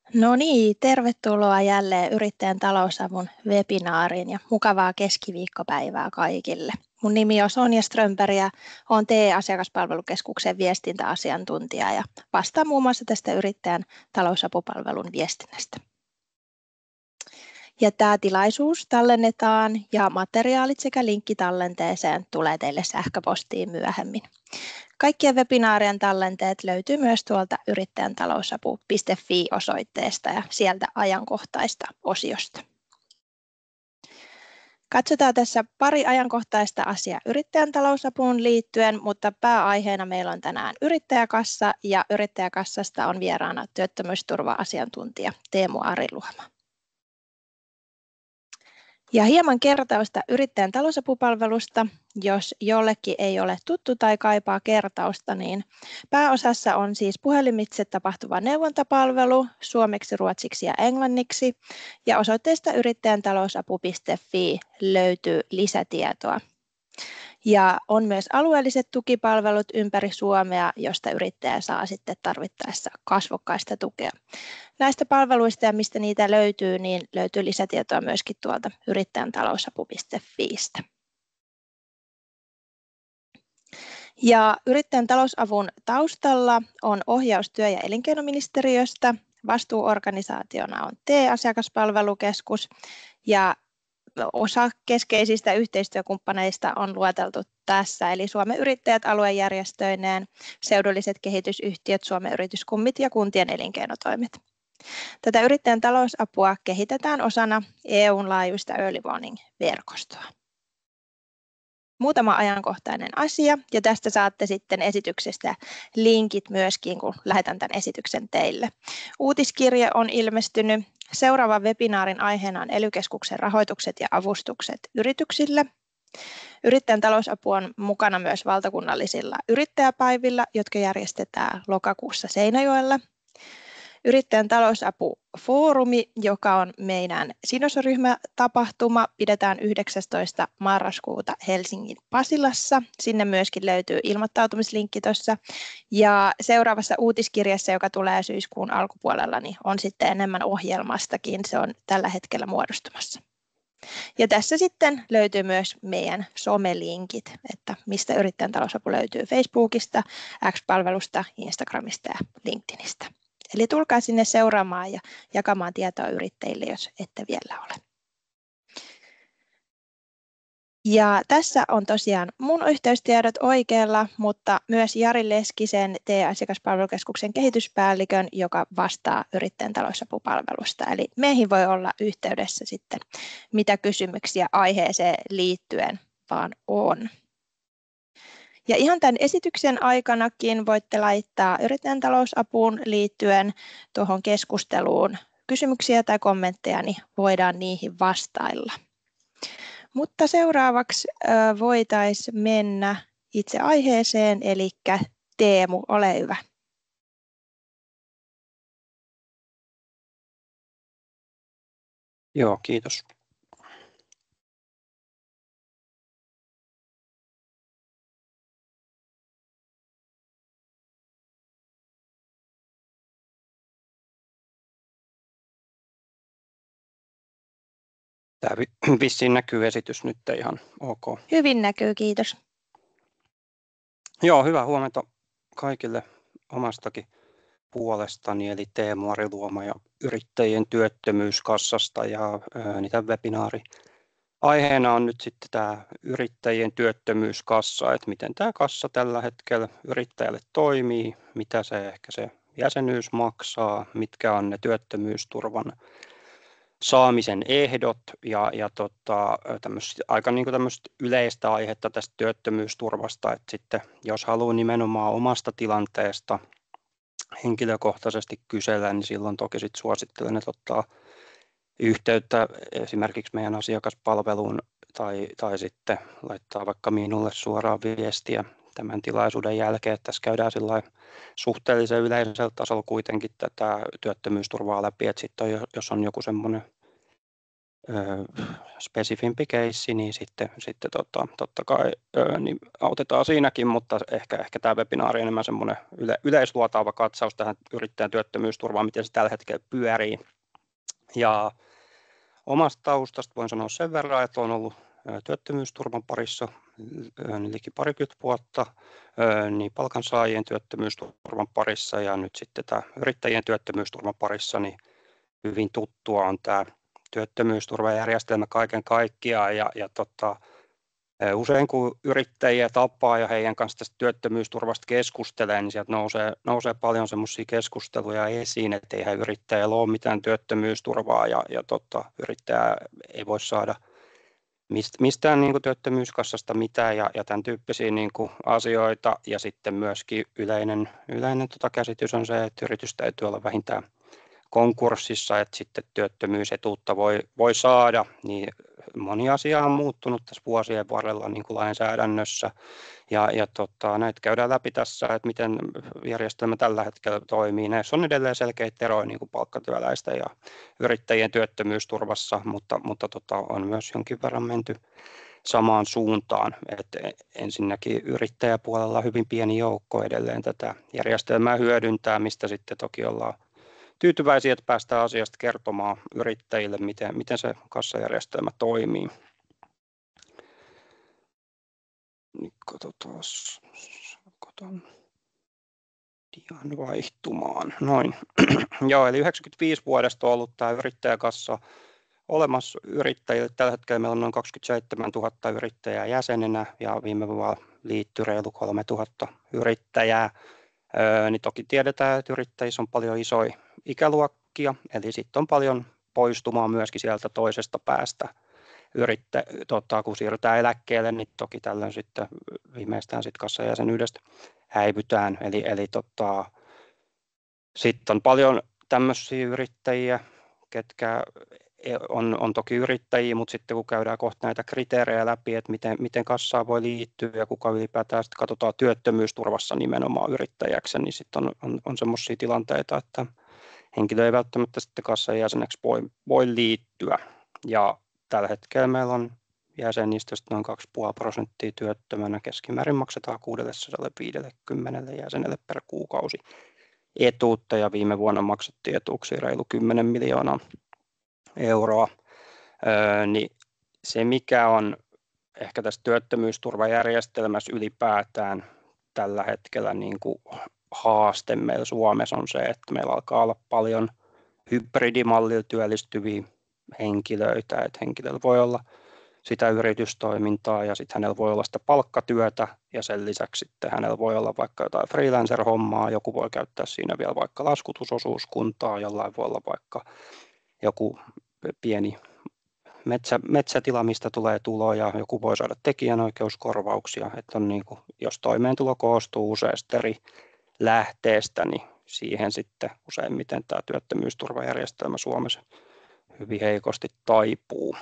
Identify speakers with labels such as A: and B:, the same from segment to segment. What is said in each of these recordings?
A: No niin, tervetuloa jälleen Yrittäjän talousavun webinaariin ja mukavaa keskiviikkopäivää kaikille. Mun nimi on Sonja Strömberg ja olen TE-asiakaspalvelukeskuksen viestintäasiantuntija ja vastaan muun muassa tästä Yrittäjän talousapupalvelun viestinnästä. Ja tämä tilaisuus tallennetaan ja materiaalit sekä linkki tallenteeseen tulee teille sähköpostiin myöhemmin. Kaikkien webinaarien tallenteet löytyy myös tuolta yrittäjäntalousapu.fi-osoitteesta ja sieltä ajankohtaista osiosta. Katsotaan tässä pari ajankohtaista asiaa yrittäjän talousapuun liittyen, mutta pääaiheena meillä on tänään yrittäjäkassa ja yrittäjäkassasta on vieraana työttömyysturva-asiantuntija Teemu Ariluoma. Ja hieman kertausta yrittäjän talousapupalvelusta. Jos jollekin ei ole tuttu tai kaipaa kertausta, niin pääosassa on siis puhelimitse tapahtuva neuvontapalvelu suomeksi, ruotsiksi ja englanniksi. Ja osoitteesta yrittäjäntalousapu.fi löytyy lisätietoa. Ja on myös alueelliset tukipalvelut ympäri Suomea, josta yrittäjä saa sitten tarvittaessa kasvokkaista tukea. Näistä palveluista ja mistä niitä löytyy, niin löytyy lisätietoa myöskin tuolta yrittäjäntalousapu.fiistä. Ja yrittäjän talousavun taustalla on ohjaus työ- ja elinkeinoministeriöstä. Vastuuorganisaationa on TE-asiakaspalvelukeskus ja osa keskeisistä yhteistyökumppaneista on lueteltu tässä, eli Suomen yrittäjät aluejärjestöineen, seudulliset kehitysyhtiöt, Suomen yrityskummit ja kuntien elinkeinotoimet. Tätä yrittäjän talousapua kehitetään osana EU:n laajuista Early Warning-verkostoa. Muutama ajankohtainen asia, ja tästä saatte sitten esityksestä linkit myöskin, kun lähetän tämän esityksen teille. Uutiskirje on ilmestynyt. Seuraavan webinaarin aiheena on ELY-keskuksen rahoitukset ja avustukset yrityksille. Yrittäjän talousapu on mukana myös valtakunnallisilla yrittäjäpäivillä, jotka järjestetään lokakuussa Seinäjoella. Yrittäjän talousapufoorumi, joka on meidän sidosryhmätapahtuma, pidetään 19. marraskuuta Helsingin Pasilassa. Sinne myöskin löytyy ilmoittautumislinkki tuossa. Ja seuraavassa uutiskirjassa, joka tulee syyskuun alkupuolella, niin on sitten enemmän ohjelmastakin. Se on tällä hetkellä muodostumassa. Ja tässä sitten löytyy myös meidän somelinkit, että mistä yrittäjän talousapu löytyy Facebookista, X-palvelusta, Instagramista ja LinkedInistä. Eli tulkaa sinne seuraamaan ja jakamaan tietoa yrittäjille, jos ette vielä ole. Ja tässä on tosiaan mun yhteystiedot oikealla, mutta myös Jari Leskisen TE-asiakaspalvelukeskuksen kehityspäällikön, joka vastaa yrittäjän talousapupalvelusta. Eli meihin voi olla yhteydessä sitten, mitä kysymyksiä aiheeseen liittyen vaan on. Ja ihan tämän esityksen aikanakin voitte laittaa yrittäjän talousapuun liittyen tuohon keskusteluun kysymyksiä tai kommentteja, niin voidaan niihin vastailla. Mutta seuraavaksi voitaisiin mennä itse aiheeseen, eli Teemu, ole hyvä.
B: Joo, kiitos. Tämä vissiin näkyy esitys nyt ihan ok.
A: Hyvin näkyy, kiitos.
B: Joo, hyvää huomenta kaikille omastakin puolestani, eli Teemu Ariluoma ja yrittäjien työttömyyskassasta, ja niitä webinaari aiheena on nyt sitten tämä yrittäjien työttömyyskassa, että miten tämä kassa tällä hetkellä yrittäjälle toimii, mitä se jäsenyys maksaa, mitkä on ne työttömyysturvan saamisen ehdot ja aika niin kuin tämmöistä yleistä aihetta tästä työttömyysturvasta, että sitten jos haluaa nimenomaan omasta tilanteesta henkilökohtaisesti kysellä, niin silloin toki sitten suosittelen, että ottaa yhteyttä esimerkiksi meidän asiakaspalveluun tai sitten laittaa vaikka minulle suoraan viestiä tämän tilaisuuden jälkeen, että tässä käydään suhteellisen yleisellä tasolla kuitenkin tätä työttömyysturvaa läpi, että sitten jos on joku semmoinen spesifimpi keissi, niin sitten totta kai niin autetaan siinäkin, mutta ehkä tämä webinaari on enemmän semmoinen yleisluotaava katsaus tähän yrittäjän työttömyysturvaan, miten se tällä hetkellä pyörii. Ja omasta taustasta voin sanoa sen verran, että olen ollut työttömyysturvan parissa liki parikymmentä vuotta, niin palkansaajien työttömyysturvan parissa ja nyt sitten tämä yrittäjien työttömyysturvan parissa, niin hyvin tuttua on tämä työttömyysturvajärjestelmä kaiken kaikkiaan ja usein kun yrittäjiä tapaa ja heidän kanssa tästä työttömyysturvasta keskustelee, niin sieltä nousee paljon semmoisia keskusteluja esiin, että eihän yrittäjällä ole mitään työttömyysturvaa ja yrittäjä ei voi saada mistään niin kuin työttömyyskassasta mitään ja tämän tyyppisiä niin kuin asioita. Ja sitten myöskin yleinen käsitys on se, että yritys täytyy olla vähintään konkurssissa, että sitten työttömyysetuutta voi saada, niin moni asia on muuttunut tässä vuosien varrella niin kuin lainsäädännössä ja näitä käydään läpi tässä, että miten järjestelmä tällä hetkellä toimii. Näissä on edelleen selkeitä eroja niin kuin palkkatyöläistä ja yrittäjien työttömyysturvassa, mutta on myös jonkin verran menty samaan suuntaan. Että ensinnäkin yrittäjäpuolella hyvin pieni joukko edelleen tätä järjestelmää hyödyntää, mistä sitten toki ollaan tyytyväisiä, että päästään asiasta kertomaan yrittäjille, miten se kassajärjestelmä toimii. Katsotaan, saako ton dian vaihtumaan. Noin. Joo, eli 95 vuodesta on ollut tämä yrittäjäkassa olemassa yrittäjille. Tällä hetkellä meillä on noin 27 000 yrittäjää jäsenenä ja viime vuonna liittyi reilu 3 000 yrittäjää. Niin toki tiedetään, että yrittäjissä on paljon isoja ikäluokkia, eli sitten on paljon poistumaa myöskin sieltä toisesta päästä. Kun siirrytään eläkkeelle, niin toki tällöin sitten viimeistään sitten kassajäsenyydestä häivytään. Eli sitten on paljon tämmöisiä yrittäjiä, ketkä on toki yrittäjiä, mutta sitten kun käydään kohta näitä kriteerejä läpi, että miten kassaan voi liittyä ja kuka ylipäätään sitten katsotaan työttömyysturvassa nimenomaan yrittäjäksi, niin sitten on semmoisia tilanteita, että henkilö ei välttämättä sitten kassan jäseneksi voi liittyä. Ja tällä hetkellä meillä on jäsenistä noin 2,5% työttömänä. Keskimäärin maksetaan 650 jäsenelle per kuukausi etuutta ja viime vuonna maksettiin etuuksia reilu 10 miljoonaa euroa. Niin se mikä on ehkä tässä työttömyysturvajärjestelmässä ylipäätään tällä hetkellä niin kuin haaste meillä Suomessa on se, että meillä alkaa olla paljon hybridimallilla työllistyviä henkilöitä, että henkilöllä voi olla sitä yritystoimintaa ja sitten hänellä voi olla sitä palkkatyötä ja sen lisäksi sitten hänellä voi olla vaikka jotain freelancer-hommaa, joku voi käyttää siinä vielä vaikka laskutusosuuskuntaa, jollain voi olla vaikka joku pieni metsätila, mistä tulee tuloja, joku voi saada tekijänoikeuskorvauksia, että on niin kuin, jos toimeentulo koostuu useasta eri lähteestä, niin siihen sitten useimmiten tämä työttömyysturvajärjestelmä Suomessa hyvin heikosti taipuu.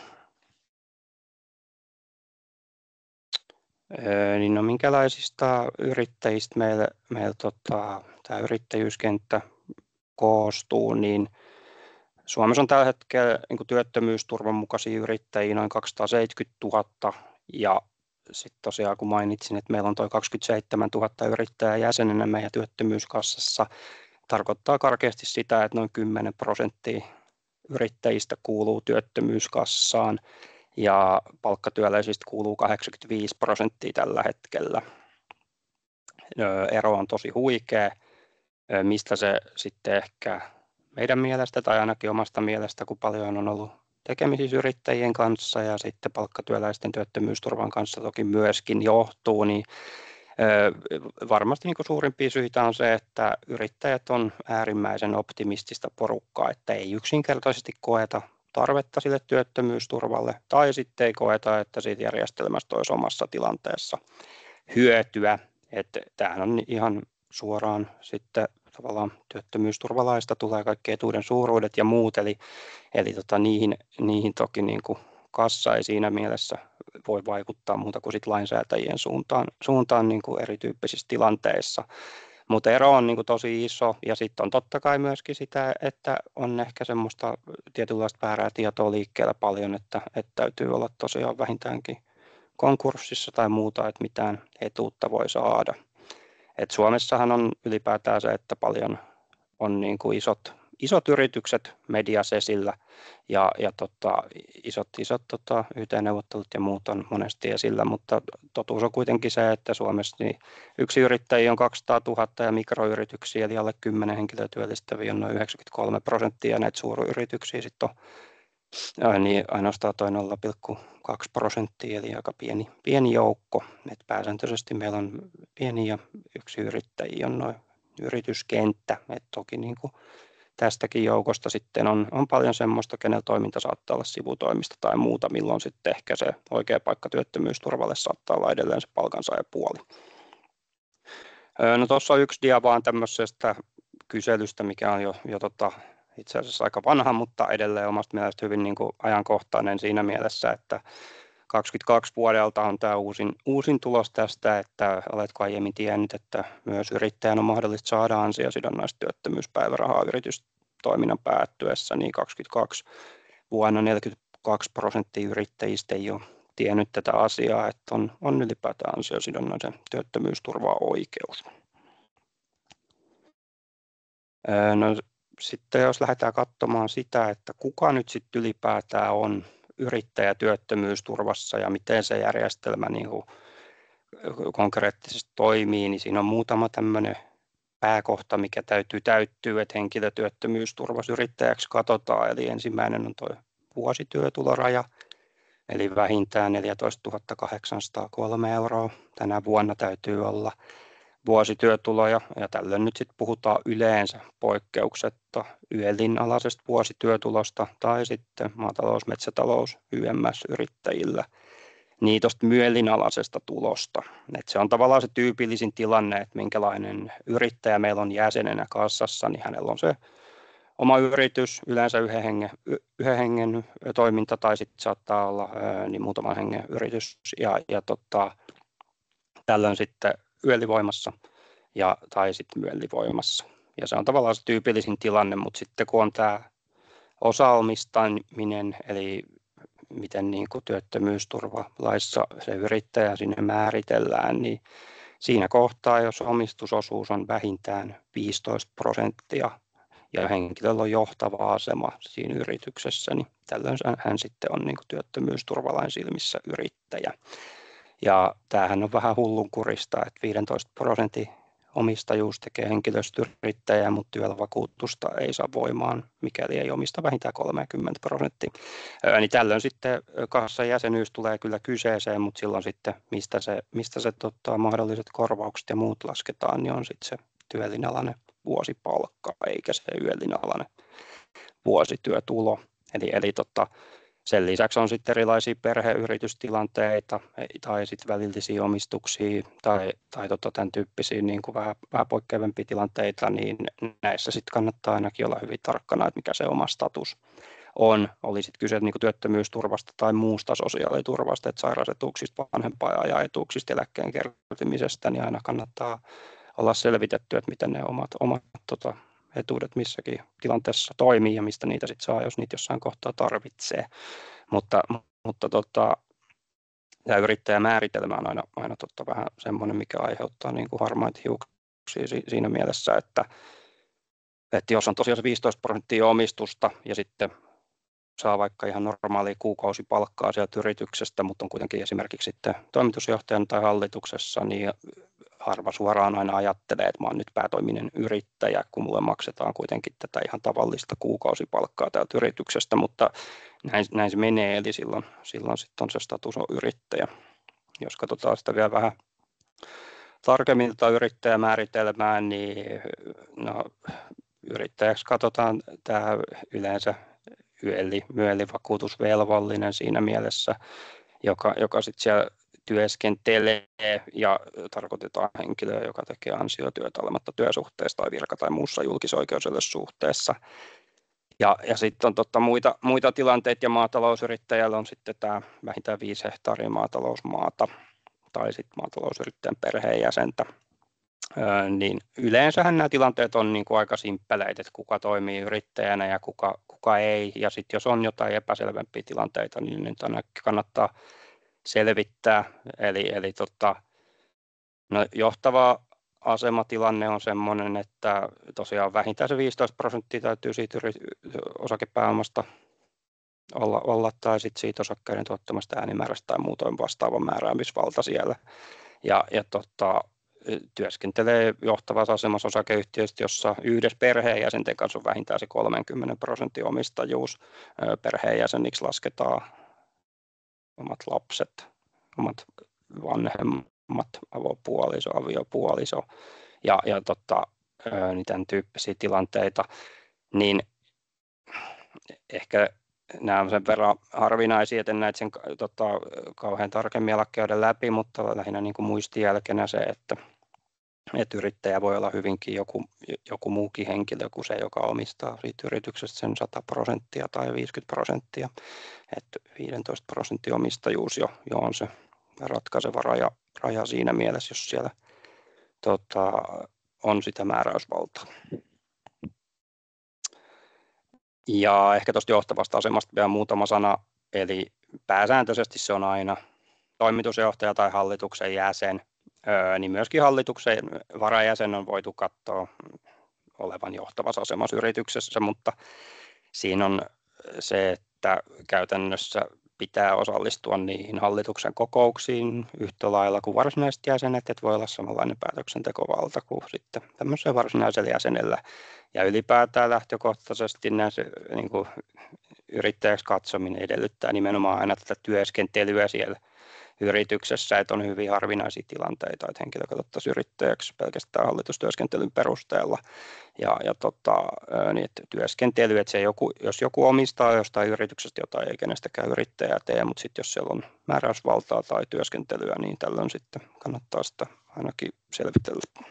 B: Niin no minkälaisista yrittäjistä meillä tämä yrittäjyyskenttä koostuu, niin Suomessa on tällä hetkellä niin työttömyysturvan mukaisia yrittäjiä noin 270 000 ja sitten tosiaan kun mainitsin, että meillä on tuo 27 000 yrittäjää jäsenenä meidän työttömyyskassassa, tarkoittaa karkeasti sitä, että noin 10% yrittäjistä kuuluu työttömyyskassaan ja palkkatyöläisistä kuuluu 85% tällä hetkellä. Ero on tosi huikea, mistä se sitten ehkä meidän mielestä tai ainakin omasta mielestä, kun paljon on ollut tekemisissä yrittäjien kanssa ja sitten palkkatyöläisten työttömyysturvan kanssa toki myöskin johtuu, niin varmasti niin kuin suurimpia syitä on se, että yrittäjät on äärimmäisen optimistista porukkaa, että ei yksinkertaisesti koeta tarvetta sille työttömyysturvalle tai sitten ei koeta, että siitä järjestelmästä olisi omassa tilanteessa hyötyä. Että tämähän on ihan suoraan sitten tavallaan työttömyysturvalaista tulee kaikki etuuden suuruudet ja muut, eli niihin toki niin kuin kassa ei siinä mielessä voi vaikuttaa muuta kuin sit lainsäätäjien suuntaan niin kuin erityyppisissä tilanteissa. Mutta ero on niin kuin tosi iso, ja sitten on totta kai myöskin sitä, että on ehkä semmoista tietynlaista väärää tietoa liikkeellä paljon, että täytyy olla tosiaan vähintäänkin konkurssissa tai muuta, että mitään etuutta voi saada. Et Suomessahan on ylipäätään se, että paljon on niin kuin isot yritykset mediassa esillä ja isot YT-neuvottelut ja muut on monesti esillä, mutta totuus on kuitenkin se, että Suomessa niin yksi yrittäjä on 200 000 ja mikroyrityksiä, eli alle 10 henkilöä työllistäviä on noin 93%, näitä suuryrityksiä sitten on niin ainoastaan toi 0,2%, eli aika pieni joukko. Et pääsääntöisesti meillä on pieniä yksiyrittäjiä on noin yrityskenttä, et toki niin kuin tästäkin joukosta sitten on paljon semmoista, kenellä toiminta saattaa olla sivutoimista tai muuta, milloin sitten ehkä se oikea paikka työttömyysturvalle saattaa olla edelleen se palkansaajapuoli. No tuossa on yksi dia vaan tämmöisestä kyselystä, mikä on jo itse asiassa aika vanha, mutta edelleen omasta mielestä hyvin niin kuin ajankohtainen siinä mielessä, että 22 vuodelta on tämä uusin tulos tästä, että oletko aiemmin tiennyt, että myös yrittäjän on mahdollista saada ansiosidonnaista työttömyyspäivärahaa yritystoiminnan päättyessä, niin 22 vuonna 42% yrittäjistä ei ole tiennyt tätä asiaa, että on ylipäätään ansiosidonnaisen työttömyysturva-oikeus. No, sitten jos lähdetään katsomaan sitä, että kuka nyt sitten ylipäätään on yrittäjä työttömyysturvassa ja miten se järjestelmä niin kuin konkreettisesti toimii, niin siinä on muutama tämmöinen pääkohta, mikä täytyy täyttyä, että henkilötyöttömyysturvassa yrittäjäksi katsotaan. Eli ensimmäinen on tuo vuosityötuloraja, eli vähintään 14 803 euroa. Tänä vuonna täytyy olla vuosityötuloja, ja tällöin nyt sitten puhutaan yleensä poikkeuksetta YELin-alaisesta vuosityötulosta tai sitten maatalous, metsätalous, YMS-yrittäjillä niin tuosta MYELin-alaisesta tulosta. Et se on tavallaan se tyypillisin tilanne, että minkälainen yrittäjä meillä on jäsenenä kassassa, niin hänellä on se oma yritys, yleensä yhden hengen toiminta tai sitten saattaa olla niin muutaman hengen yritys tällöin sitten YEL-voimassa tai sitten MYEL-voimassa. Ja se on tavallaan se tyypillisin tilanne, mutta sitten kun on tämä osaomistaminen, eli miten niin kuin työttömyysturvalaissa se yrittäjä sinne määritellään, niin siinä kohtaa, jos omistusosuus on vähintään 15% ja henkilöllä on johtava asema siinä yrityksessä, niin tällöin hän sitten on niin kuin työttömyysturvalain silmissä yrittäjä. Ja tämähän on vähän hullunkurista, että 15% omistajuus tekee henkilöstöyrittäjää, mutta työvakuutusta ei saa voimaan, mikäli ei omista vähintään 30%. Niin tällöin sitten kassan jäsenyys tulee kyllä kyseeseen, mutta silloin sitten mistä se mahdolliset korvaukset ja muut lasketaan, niin on sitten se YELin alainen vuosipalkka, eikä se YELin alainen vuosityötulo. Eli sen lisäksi on sitten erilaisia perheyritystilanteita tai sitten välillisiä omistuksia tai tämän tyyppisiä niin kuin vähän poikkeavampia tilanteita, niin näissä sitten kannattaa ainakin olla hyvin tarkkana, että mikä se oma status on. Oli sitten kyse niin kuin työttömyysturvasta tai muusta sosiaaliturvasta, että sairausetuuksista, vanhempainajan-etuuksista, eläkkeen kertymisestä, niin aina kannattaa olla selvitetty, että miten ne omat etuudet missäkin tilanteessa toimii ja mistä niitä sitten saa, jos niitä jossain kohtaa tarvitsee. Mutta tämä yrittäjämääritelmä on aina vähän semmoinen, mikä aiheuttaa niin kuin harmaita hiuksia siinä mielessä, että jos on tosiaan se 15% omistusta ja sitten saa vaikka ihan normaalia kuukausipalkkaa sieltä yrityksestä, mutta on kuitenkin esimerkiksi sitten toimitusjohtajan tai hallituksessa, niin harva suoraan aina ajattelee, että mä oon nyt päätoiminen yrittäjä, kun mulle maksetaan kuitenkin tätä ihan tavallista kuukausipalkkaa täältä yrityksestä, mutta näin se menee, eli silloin sitten on se status on yrittäjä. Jos katsotaan sitä vielä vähän tarkemmin tätä yrittäjämääritelmää, niin yrittäjäksi katsotaan tämä yleensä MYEL-vakuutusvelvollinen siinä mielessä, joka sitten siellä työskentelee ja tarkoitetaan henkilöä, joka tekee ansiotyötä olematta työsuhteessa tai virka- tai muussa julkisoikeudellisessa suhteessa. Ja sitten on muita tilanteita ja maatalousyrittäjällä on sitten tämä vähintään 5 hehtaaria maatalousmaata tai sitten maatalousyrittäjän perheenjäsentä. Niin yleensähän nämä tilanteet on niin kuin aika simppeleitä, että kuka toimii yrittäjänä ja kuka ei. Ja sitten jos on jotain epäselvempiä tilanteita, niin niitä kannattaa selvittää. Eli no, johtava asematilanne on sellainen, että tosiaan vähintään se 15% täytyy siitä osakepääomasta olla tai sitten siitä osakkeiden tuottamasta äänimäärästä tai muutoin vastaava määräämisvalta siellä. Ja työskentelee johtavassa asemassa osakeyhtiöstä, jossa yhdessä perheenjäsenten kanssa on vähintään se 30% omistajuus. Perheenjäseniksi lasketaan omat lapset, omat vanhemmat, avopuoliso, aviopuoliso ja niin tämän tyyppisiä tilanteita, niin ehkä nämä on sen verran harvinaisia, että en näitä sen kauhean tarkemmin ala käydä läpi, mutta lähinnä niin kuin muistijälkenä se, että yrittäjä voi olla hyvinkin joku muukin henkilö kuin se, joka omistaa siitä yrityksestä sen 100% tai 50%. Että 15% omistajuus jo on se ratkaiseva raja siinä mielessä, jos siellä on sitä määräysvaltaa. Ja ehkä tuosta johtavasta asemasta vielä muutama sana, eli pääsääntöisesti se on aina toimitusjohtaja tai hallituksen jäsen, niin myöskin hallituksen varajäsen on voitu katsoa olevan johtavassa asemassa yrityksessä, mutta siinä on se, että käytännössä pitää osallistua niihin hallituksen kokouksiin yhtä lailla kuin varsinaiset jäsenet, että voi olla samanlainen päätöksentekovalta kuin sitten tämmöisellä varsinaisella jäsenellä. Ja ylipäätään lähtökohtaisesti näissä niin kuin yrittäjäksi katsominen edellyttää nimenomaan aina tätä työskentelyä siellä yrityksessä, että on hyvin harvinaisia tilanteita, että henkilö katsottaisiin yrittäjäksi pelkästään hallitustyöskentelyn perusteella. Niin että työskentely, että jos joku omistaa jostain yrityksestä jotain, ei kenestäkään yrittäjää tee, mutta sitten jos siellä on määräysvaltaa tai työskentelyä, niin tällöin sitten kannattaa sitä ainakin selvitellä.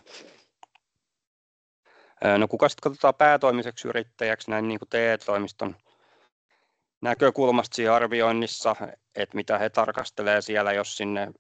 B: No kuka sitten katsotaan päätoimiseksi yrittäjäksi näin niin kuin TE-toimiston näkökulmasta siinä arvioinnissa, että mitä he tarkastelee siellä, jos sinne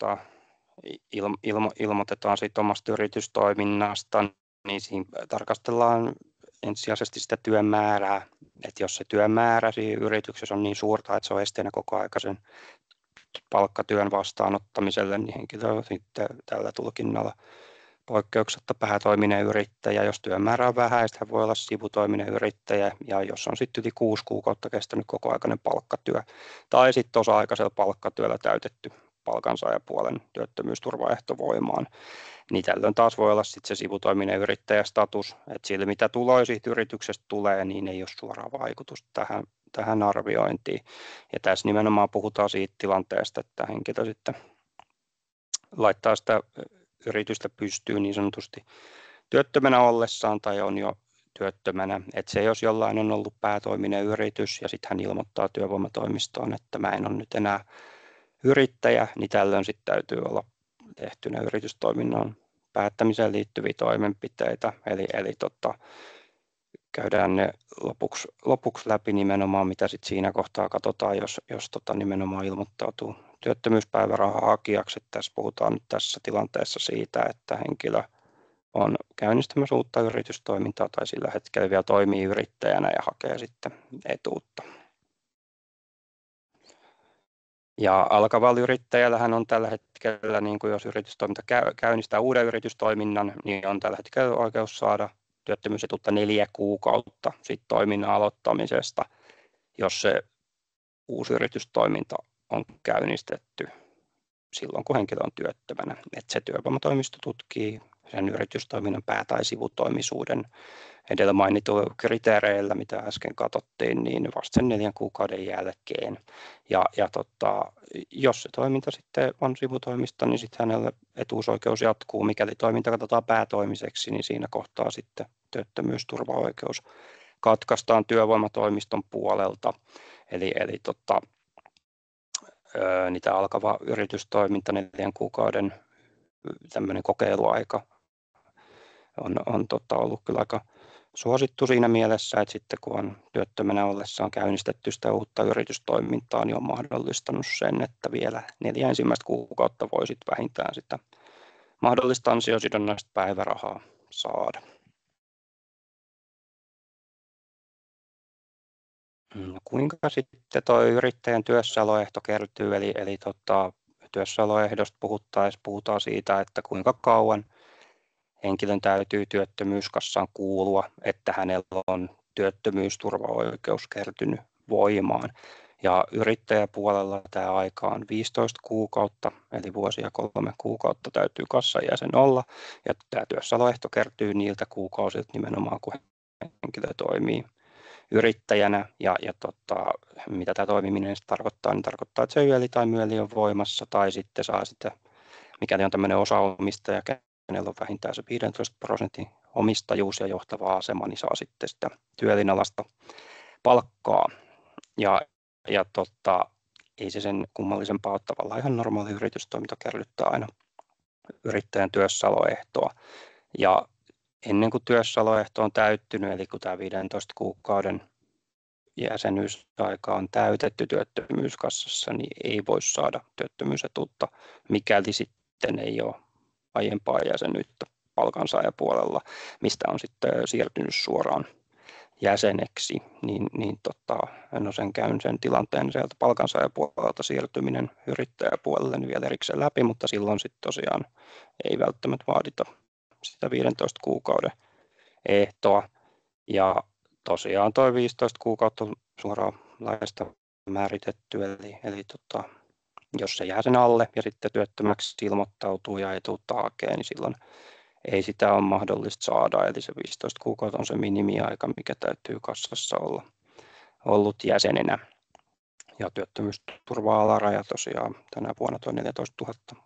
B: ilmoitetaan siitä omasta yritystoiminnasta, niin siinä tarkastellaan ensisijaisesti sitä työn määrää. Että jos se työn määrä siinä yrityksessä on niin suurta, että se on esteenä koko ajan palkkatyön vastaanottamiselle, niin henkilö on sitten tällä tulkinnalla poikkeuksetta päätoiminen yrittäjä. Jos työmäärä on vähäistä, hän voi olla sivutoiminen yrittäjä, ja jos on sitten yli 6 kuukautta kestänyt kokoaikainen palkkatyö tai sitten osa-aikaisella palkkatyöllä täytetty palkansaajapuolen työttömyysturvaehto voimaan, niin tällöin taas voi olla sitten se sivutoiminen yrittäjästatus, että sillä mitä tuloja siitä yrityksestä tulee, niin ei ole suoraa vaikutusta tähän arviointiin. Ja tässä nimenomaan puhutaan siitä tilanteesta, että henkilö sitten laittaa sitä yritystä pystyy niin sanotusti työttömänä ollessaan tai on jo työttömänä. Että se, jos jollain on ollut päätoiminen yritys ja sitten hän ilmoittaa työvoimatoimistoon, että mä en ole nyt enää yrittäjä, niin tällöin sitten täytyy olla tehtynä yritystoiminnan päättämiseen liittyviä toimenpiteitä. Eli käydään ne lopuksi läpi nimenomaan, mitä sitten siinä kohtaa katsotaan, jos nimenomaan ilmoittautuu työttömyyspäivärahan hakijaksi. Tässä puhutaan nyt tässä tilanteessa siitä, että henkilö on käynnistämässä uutta yritystoimintaa tai sillä hetkellä vielä toimii yrittäjänä ja hakee sitten etuutta. Ja alkavalla yrittäjällähän on tällä hetkellä, niin kuin jos yritystoiminta käynnistää uuden yritystoiminnan, niin on tällä hetkellä oikeus saada työttömyysetuutta 4 kuukautta siitä toiminnan aloittamisesta, jos se uusi yritystoiminta on käynnistetty silloin, kun henkilö on työttömänä. Että se työvoimatoimisto tutkii sen yritystoiminnan pää- tai sivutoimisuuden edellä mainituilla kriteereillä, mitä äsken katsottiin, niin vasta sen 4 kuukauden jälkeen. Ja jos se toiminta sitten on sivutoimista, niin sitten hänellä etuusoikeus jatkuu. Mikäli toiminta katsotaan päätoimiseksi, niin siinä kohtaa sitten työttömyysturvaoikeus katkaistaan työvoimatoimiston puolelta. Eli niitä alkava yritystoiminta 4 kuukauden tämmöinen kokeiluaika on ollut kyllä aika suosittu siinä mielessä, että sitten kun on työttömänä ollessaan käynnistetty sitä uutta yritystoimintaa, niin on mahdollistanut sen, että vielä 4 ensimmäistä kuukautta voi sitten vähintään sitä mahdollista ansiosidonnaista päivärahaa saada. Kuinka sitten tuo yrittäjän työssäoloehto kertyy, eli työssäoloehdosta puhutaan siitä, että kuinka kauan henkilön täytyy työttömyyskassaan kuulua, että hänellä on työttömyysturvaoikeus kertynyt voimaan. Ja yrittäjäpuolella tämä aika on 15 kuukautta, eli vuosia 3 kuukautta täytyy kassan jäsen olla. Ja tämä työssäoloehto kertyy niiltä kuukausilta nimenomaan, kun henkilö toimii yrittäjänä. Ja mitä tämä toimiminen tarkoittaa, niin tarkoittaa, että se YEL tai MYEL on voimassa, tai sitten saa sitä, mikäli on tämmöinen osaomistaja, kenellä on vähintään se 15% omistajuus ja johtava asema, niin saa sitten sitä YELin alasta palkkaa. Ja ei se sen kummallisempaa ole, tavallaan ihan normaali yritystoiminta kerryttää aina yrittäjän työssäoloehtoa. Ja ennen kuin työssäoloehto on täyttynyt, eli kun tämä 15 kuukauden jäsenyysaika on täytetty työttömyyskassassa, niin ei voi saada työttömyysetuutta, mikäli sitten ei ole aiempaa jäsenyyttä palkansaajapuolella, mistä on sitten siirtynyt suoraan jäseneksi, niin käyn sen tilanteen sieltä palkansaajapuolelta siirtyminen yrittäjäpuolelle niin vielä erikseen läpi, mutta silloin sitten tosiaan ei välttämättä vaadita sitä 15 kuukauden ehtoa. Ja tosiaan tuo 15 kuukautta on suoraan laista määritetty, eli jos se jää sen alle ja sitten työttömäksi ilmoittautuu ja etuutta hakee, niin silloin ei sitä ole mahdollista saada, eli se 15 kuukautta on se minimiaika, mikä täytyy kassassa olla ollut jäsenenä. Ja työttömyysturva-alaraja tosiaan tänä vuonna tuo 14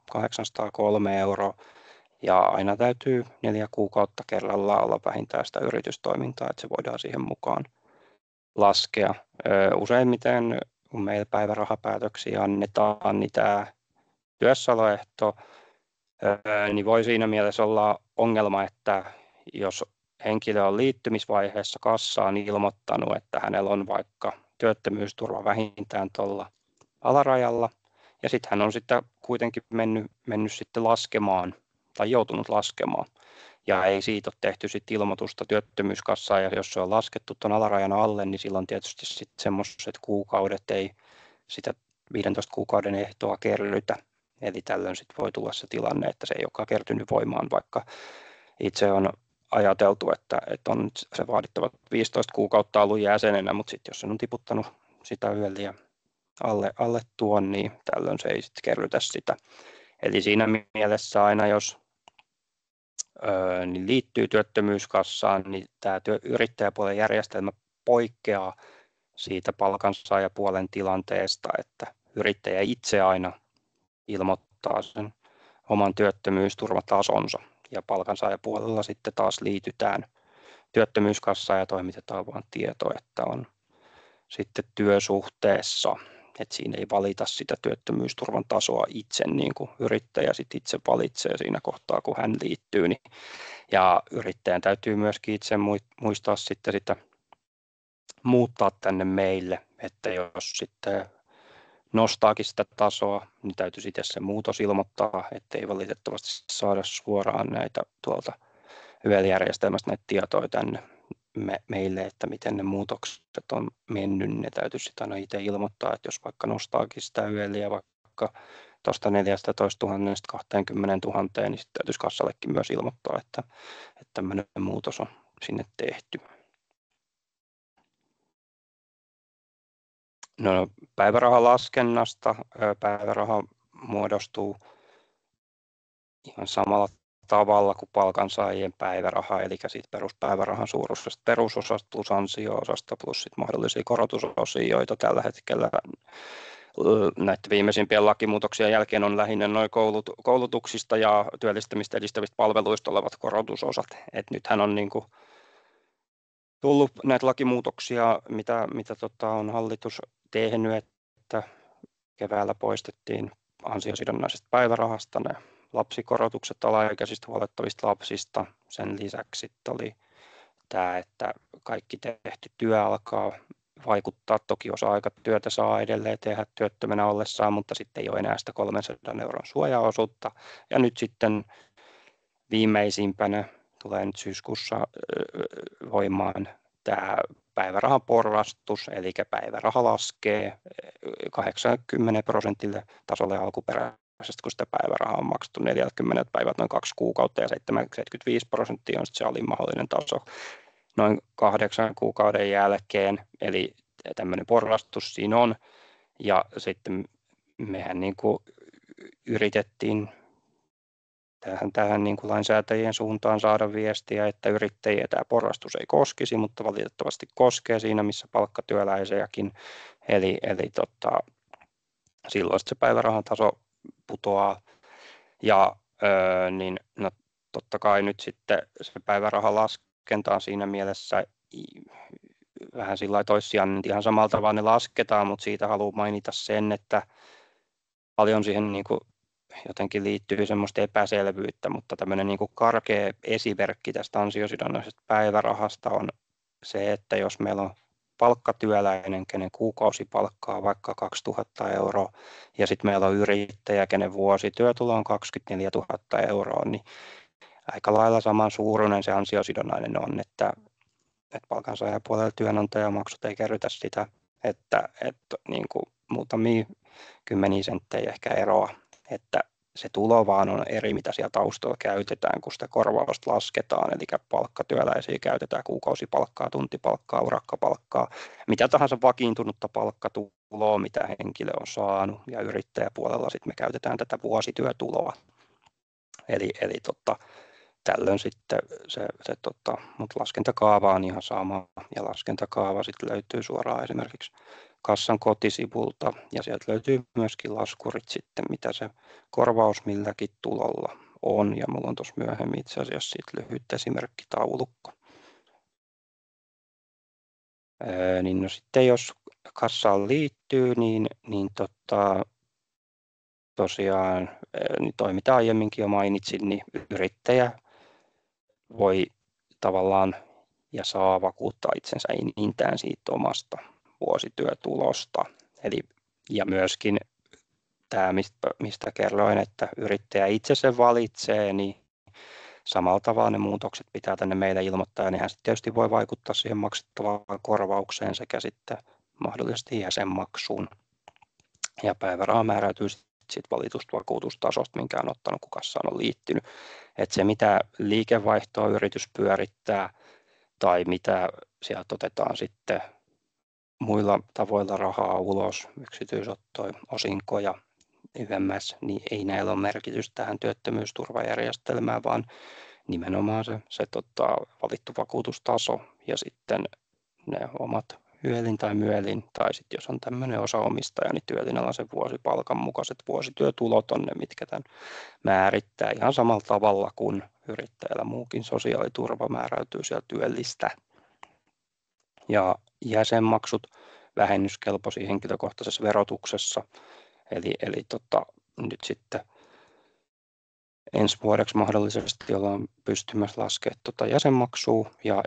B: 803 €, ja aina täytyy 4 kuukautta kerrallaan olla vähintään sitä yritystoimintaa, että se voidaan siihen mukaan laskea. Useimmiten, kun meillä päivärahapäätöksiä annetaan, niin tämä työssäoloehto niin voi siinä mielessä olla ongelma, että jos henkilö on liittymisvaiheessa kassaan ilmoittanut, että hänellä on vaikka työttömyysturva vähintään tuolla alarajalla, ja sitten hän on sitten kuitenkin mennyt sitten laskemaan tai joutunut laskemaan, ja ei siitä ole tehty sitten ilmoitusta työttömyyskassaan, ja jos se on laskettu tuon alarajan alle, niin silloin tietysti sitten semmoiset kuukaudet ei sitä 15 kuukauden ehtoa kerrytä. Eli tällöin sitten voi tulla se tilanne, että se ei olekaan kertynyt voimaan, vaikka itse on ajateltu, että on se vaadittava 15 kuukautta ollut jäsenenä, mutta sitten jos sen on tiputtanut sitä YELiä alle tuon, niin tällöin se ei sitten kerrytä sitä. Eli siinä mielessä aina, jos niin liittyy työttömyyskassaan, niin tämä yrittäjäpuolen järjestelmä poikkeaa siitä palkansaajapuolen tilanteesta, että yrittäjä itse aina ilmoittaa sen oman työttömyysturvatasonsa, ja palkansaajapuolella sitten taas liitytään työttömyyskassaan ja toimitetaan vain tieto, että on sitten työsuhteessa, että siinä ei valita sitä työttömyysturvan tasoa itse, niin kuin yrittäjä sitten itse valitsee siinä kohtaa, kun hän liittyy, niin, ja yrittäjän täytyy myöskin itse muistaa sitten sitä muuttaa tänne meille, että jos sitten nostaakin sitä tasoa, niin täytyisi itse se muutos ilmoittaa, ettei valitettavasti saada suoraan näitä tuolta YEL-järjestelmästä näitä tietoja tänne meille, että miten ne muutokset on mennyt, niin ne täytyisi sitten aina itse ilmoittaa, että jos vaikka nostaakin sitä YELiä vaikka tuosta 14 000 20 000, niin sitten täytyisi kassallekin myös ilmoittaa, että tämmöinen muutos on sinne tehty. No, päivärahan laskennasta päiväraha muodostuu ihan samalla tavalla kuin palkansaajien päiväraha, eli siitä peruspäivärahan suuruisesta perusosasta plus ansio-osasta plus sit mahdollisia korotusosia, joita tällä hetkellä näiden viimeisimpien lakimuutoksien jälkeen on lähinnä noin koulutuksista ja työllistämistä edistävistä palveluista olevat korotusosat. Et nythän on niinku tullut näitä lakimuutoksia, mitä on hallitus tehnyt, että keväällä poistettiin ansiosidonnaisesta päivärahasta ne lapsikorotukset alaikäisistä huollettavista lapsista. Sen lisäksi oli tämä, että kaikki tehty työ alkaa vaikuttaa. Toki osa-aikatyötä saa edelleen tehdä työttömänä ollessaan, mutta sitten ei ole enää sitä 300 € suojaosuutta. Ja nyt sitten viimeisimpänä tulee nyt syyskuussa voimaan tämä päivärahan porrastus, eli päiväraha laskee 80% tasolle alkuperäisesti, kun sitä päivärahaa on maksettu 40 päivät noin 2 kuukautta ja 75% on se alin mahdollinen taso noin 8 kuukauden jälkeen, eli tämmöinen porrastus siinä on. Ja sitten mehän niin kuin yritettiin tähän niin kuin lainsäätäjien suuntaan saada viestiä, että yrittäjiä tämä porrastus ei koskisi, mutta valitettavasti koskee siinä, missä palkkatyöläisiäkin. Eli silloin se päivärahan taso putoaa. Ja niin, no, totta kai nyt sitten se päivärahan laskenta on siinä mielessä vähän sillä toissijainen, ihan samalla tavalla ne lasketaan, mutta siitä haluan mainita sen, että paljon siihen niin kuin jotenkin liittyy semmoista epäselvyyttä, mutta tämmöinen niin kuin karkea esimerkki tästä ansiosidonnaisesta päivärahasta on se, että jos meillä on palkkatyöläinen, kenen kuukausipalkka on vaikka 2000 euroa, ja sitten meillä on yrittäjä, kenen vuosityötulo on 24 000 euroa, niin aika lailla saman suuruinen se ansiosidonnainen on, että palkansaajapuolella työnantajamaksut ei kerrytä sitä, että niin kuin muutamia kymmeniä senttejä ehkä eroa, että se tulo vaan on eri, mitä siellä taustalla käytetään, kun sitä korvausta lasketaan, eli palkkatyöläisiä käytetään kuukausipalkkaa, tuntipalkkaa, urakkapalkkaa, mitä tahansa vakiintunutta palkkatuloa, mitä henkilö on saanut, ja yrittäjäpuolella sitten me käytetään tätä vuosityötuloa. Eli tällöin sitten mutta laskentakaava on ihan sama, ja laskentakaava sitten löytyy suoraan esimerkiksi kassan kotisivulta, ja sieltä löytyy myöskin laskurit sitten, mitä se korvaus milläkin tulolla on, ja mulla on tuossa myöhemmin itse asiassa siitä lyhyt esimerkkitaulukko. Niin no sitten jos kassaan liittyy, niin tosiaan, niin toi mitä aiemminkin jo mainitsin, niin yrittäjä voi tavallaan ja saa vakuuttaa itsensä enintään siitä omasta vuosityötulosta. Eli, ja myöskin tämä, mistä kerroin, että yrittäjä itse sen valitsee, niin samalla tavalla ne muutokset pitää tänne meille ilmoittaa, ja nehän sitten tietysti voi vaikuttaa siihen maksettavaan korvaukseen sekä sitten mahdollisesti jäsenmaksuun. Ja päiväraha määräytyy sitten valitusta vakuutustasosta, minkä on ottanut, kun kassaan on liittynyt. Että se, mitä liikevaihtoa yritys pyörittää tai mitä sieltä otetaan sitten muilla tavoilla rahaa ulos, yksityisottoja, osinkoja, YMS, niin ei näillä ole merkitystä tähän työttömyysturvajärjestelmään, vaan nimenomaan se valittu vakuutustaso ja sitten ne omat YELin tai MYELin, tai sitten jos on tämmöinen osaomistaja, niin työlinjalaisen vuosipalkan mukaiset vuosityötulot on ne, mitkä tämän määrittää ihan samalla tavalla kuin yrittäjällä muukin sosiaaliturva määräytyy sieltä työllistä. Ja jäsenmaksut vähennyskelpoisia henkilökohtaisessa verotuksessa, eli nyt sitten ensi vuodeksi mahdollisesti ollaan pystymässä laskemaan jäsenmaksua ja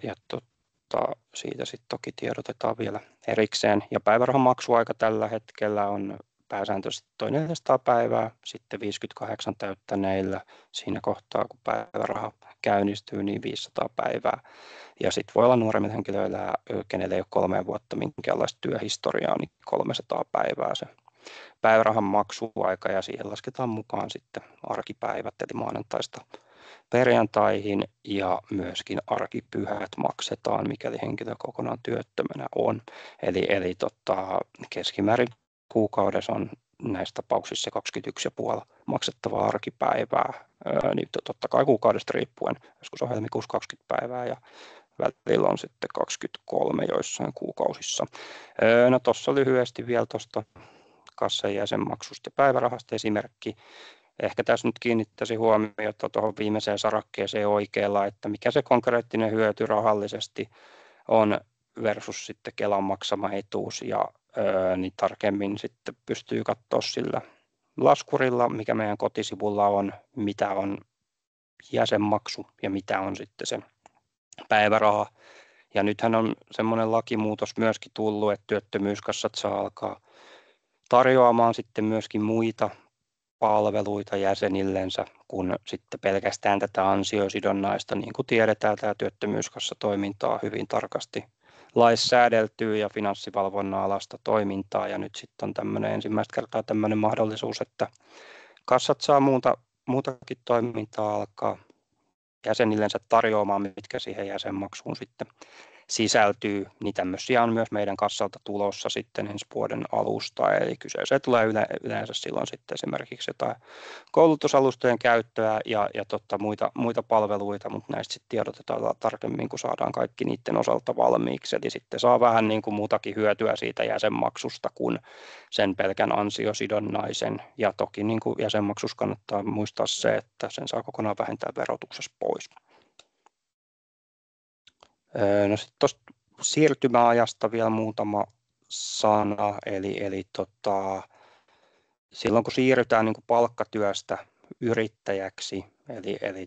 B: siitä sitten toki tiedotetaan vielä erikseen. Ja päivärahan maksuaika tällä hetkellä on pääsääntöisesti 400 päivää, sitten 58 täyttäneillä siinä kohtaa, kun päiväraha käynnistyy, niin 500 päivää. Ja sitten voi olla nuoremmilla henkilöillä, kenelle ei ole 3 vuotta minkäänlaista työhistoriaa, niin 300 päivää se päivärahan maksuaika, ja siihen lasketaan mukaan sitten arkipäivät, eli maanantaista perjantaihin, ja myöskin arkipyhät maksetaan, mikäli henkilö kokonaan työttömänä on. Eli keskimäärin kuukaudessa on näissä tapauksissa 21,5 maksettavaa arkipäivää, niin totta kai kuukaudesta riippuen, joskus on helmikuussa 20 päivää ja välillä on sitten 23 joissain kuukausissa. No tuossa lyhyesti vielä tuosta kassan jäsenmaksusta ja päivärahasta esimerkki. Ehkä tässä nyt kiinnittäisi huomiota tuohon viimeiseen sarakkeeseen oikealla, että mikä se konkreettinen hyöty rahallisesti on versus sitten Kelan maksama etuus, ja niin tarkemmin sitten pystyy katsoa sillä laskurilla, mikä meidän kotisivulla on, mitä on jäsenmaksu ja mitä on sitten se päiväraha. Ja nythän on semmoinen lakimuutos myöskin tullut, että työttömyyskassat saa alkaa tarjoamaan sitten myöskin muita palveluita jäsenillensä kuin sitten pelkästään tätä ansiosidonnaista. Niin kuin tiedetään, tämä työttömyyskassatoiminta on hyvin tarkasti laissäädeltyä ja finanssivalvonnan alasta toimintaa, ja nyt sitten on ensimmäistä kertaa tämmöinen mahdollisuus, että kassat saa muutakin toimintaa alkaa jäsenillensä tarjoamaan, mitkä siihen jäsenmaksuun sitten sisältyy, niin tämmöisiä on myös meidän kassalta tulossa sitten ensi vuoden alusta, eli kyseeseen tulee yleensä silloin sitten esimerkiksi jotain koulutusalustojen käyttöä ja muita palveluita, mutta näistä sitten tiedotetaan tarkemmin, kun saadaan kaikki niiden osalta valmiiksi, eli sitten saa vähän niin kuin muutakin hyötyä siitä jäsenmaksusta kuin sen pelkän ansiosidonnaisen, ja toki niin kuin jäsenmaksussa kannattaa muistaa se, että sen saa kokonaan vähentää verotuksessa pois. No sitten tuosta siirtymäajasta vielä muutama sana, eli silloin kun siirrytään niin kuin palkkatyöstä yrittäjäksi, eli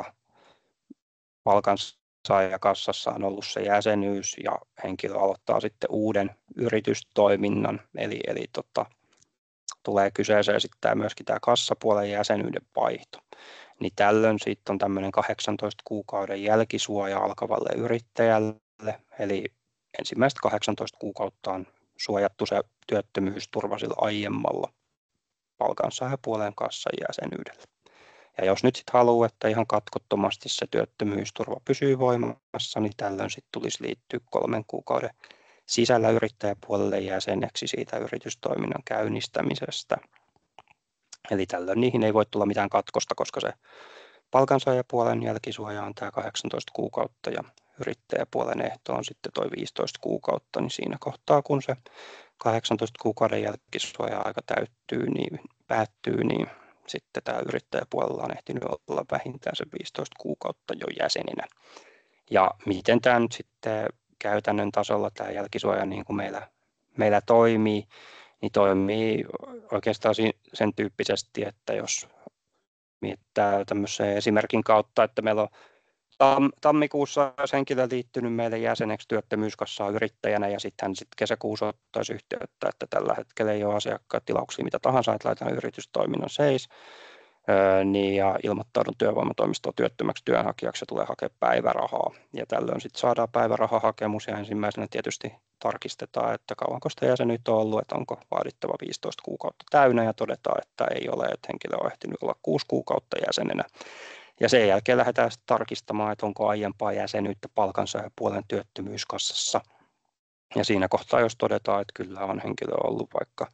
B: palkansaajakassa on ollut se jäsenyys ja henkilö aloittaa sitten uuden yritystoiminnan, eli tulee kyseeseen sitten myöskin tämä kassapuolen jäsenyyden vaihto. Niin tällöin sitten on tämmöinen 18 kuukauden jälkisuoja alkavalle yrittäjälle, eli ensimmäiset 18 kuukautta on suojattu se työttömyysturva sillä aiemmalla palkansaajapuolen kassan jäsenyydellä. Ja jos nyt sitten haluaa, että ihan katkottomasti se työttömyysturva pysyy voimassa, niin tällöin sitten tulisi liittyä 3 kuukauden sisällä yrittäjäpuolelle jäseneksi siitä yritystoiminnan käynnistämisestä. Eli tällöin niihin ei voi tulla mitään katkosta, koska se palkansaajapuolen jälkisuoja on tämä 18 kuukautta ja yrittäjäpuolen ehto on sitten tuo 15 kuukautta, niin siinä kohtaa kun se 18 kuukauden jälkisuoja-aika päättyy, niin sitten tämä yrittäjäpuolella on ehtinyt olla vähintään se 15 kuukautta jo jäsenenä. Ja miten tämä nyt sitten käytännön tasolla tämä jälkisuoja niin kuin meillä toimii, niin toimii oikeastaan sen tyyppisesti, että jos mietitään tämmöisen esimerkin kautta, että meillä on tammikuussa henkilö liittynyt meille jäseneksi työttömyyskassaan yrittäjänä ja sitten hän kesäkuussa ottaisi yhteyttä, että tällä hetkellä ei ole asiakkaat tilauksia mitä tahansa, että laitetaan yritystoiminnan seis, niin ja ilmoittaudun työvoimatoimistoon työttömäksi työnhakijaksi ja tulee hakea päivärahaa. Ja tällöin sitten saadaan päivärahahakemus ja ensimmäisenä tietysti tarkistetaan, että kauanko sitä jäsenyyttä on ollut, että onko vaadittava 15 kuukautta täynnä ja todetaan, että ei ole, että henkilö on ehtinyt olla 6 kuukautta jäsenenä. Ja sen jälkeen lähdetään sitten tarkistamaan, että onko aiempaa jäsenyyttä palkansaajapuolen työttömyyskassassa. Ja siinä kohtaa, jos todetaan, että kyllä on henkilö ollut vaikka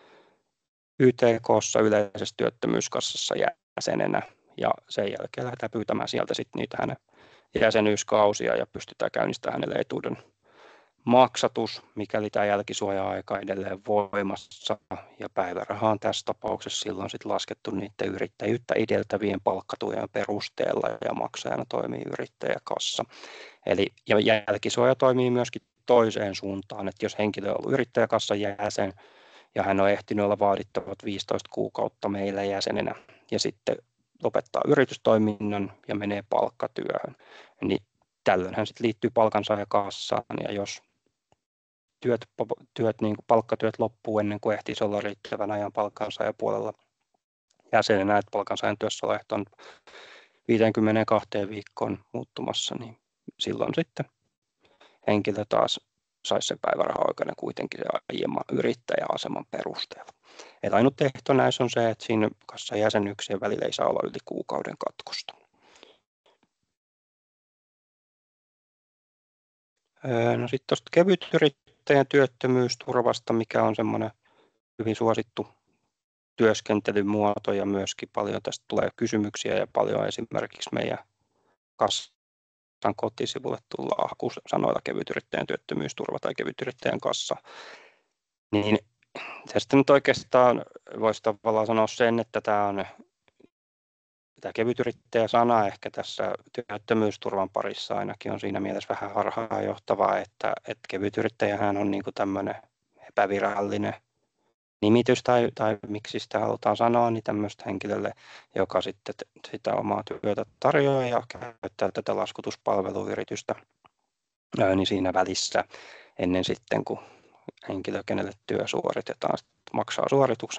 B: YTK:ssa yleisessä työttömyyskassassa jäsenenä, ja sen jälkeen lähdetään pyytämään sieltä sitten niitä hänen jäsenyyskausia ja pystytään käynnistämään hänelle etuuden maksatus, mikäli tämä jälkisuoja-aika edelleen voimassa, ja päiväraha on tässä tapauksessa silloin sitten laskettu niiden yrittäjyyttä edeltävien palkkatujen perusteella ja maksajana toimii yrittäjäkassa. Eli ja jälkisuoja toimii myöskin toiseen suuntaan, että jos henkilö on ollut yrittäjäkassan jäsen ja hän on ehtinyt olla vaadittavat 15 kuukautta meillä jäsenenä ja sitten lopettaa yritystoiminnan ja menee palkkatyöhön, niin tällöin hän sitten liittyy palkansaajakaassaan, ja jos palkkatyöt loppuu ennen kuin ehtiisi olla riittävän ajan palkansaajapuolella jäsenenä, että palkansaajan työssäoloehto on 52 viikkoon muuttumassa, niin silloin sitten henkilö taas saisi sen päiväraha-oikeuden kuitenkin aiemman yrittäjäaseman perusteella. Eli ainut ehto näissä on se, että siinä kassan jäsenyyksien välillä ei saa olla yli kuukauden katkosta. No sitten tuosta kevytyrittäjän työttömyysturvasta, mikä on semmoinen hyvin suosittu työskentelymuoto ja myöskin paljon tästä tulee kysymyksiä ja paljon esimerkiksi meidän kassan kotisivulle tullaan hakusanoilla kevytyrittäjän työttömyysturva tai kevytyrittäjän kassa. Niin tästä nyt oikeastaan voisi tavallaan sanoa sen, että tämä kevytyrittäjä-sana ehkä tässä työttömyysturvan parissa ainakin on siinä mielessä vähän harhaanjohtavaa, että kevytyrittäjähän on niin kuin tämmöinen epävirallinen nimitys tai miksi sitä halutaan sanoa, niin tämmöistä henkilölle, joka sitten sitä omaa työtä tarjoaa ja käyttää tätä laskutuspalveluyritystä niin siinä välissä ennen sitten, kun henkilö, kenelle työ suoritetaan, maksaa suorituksen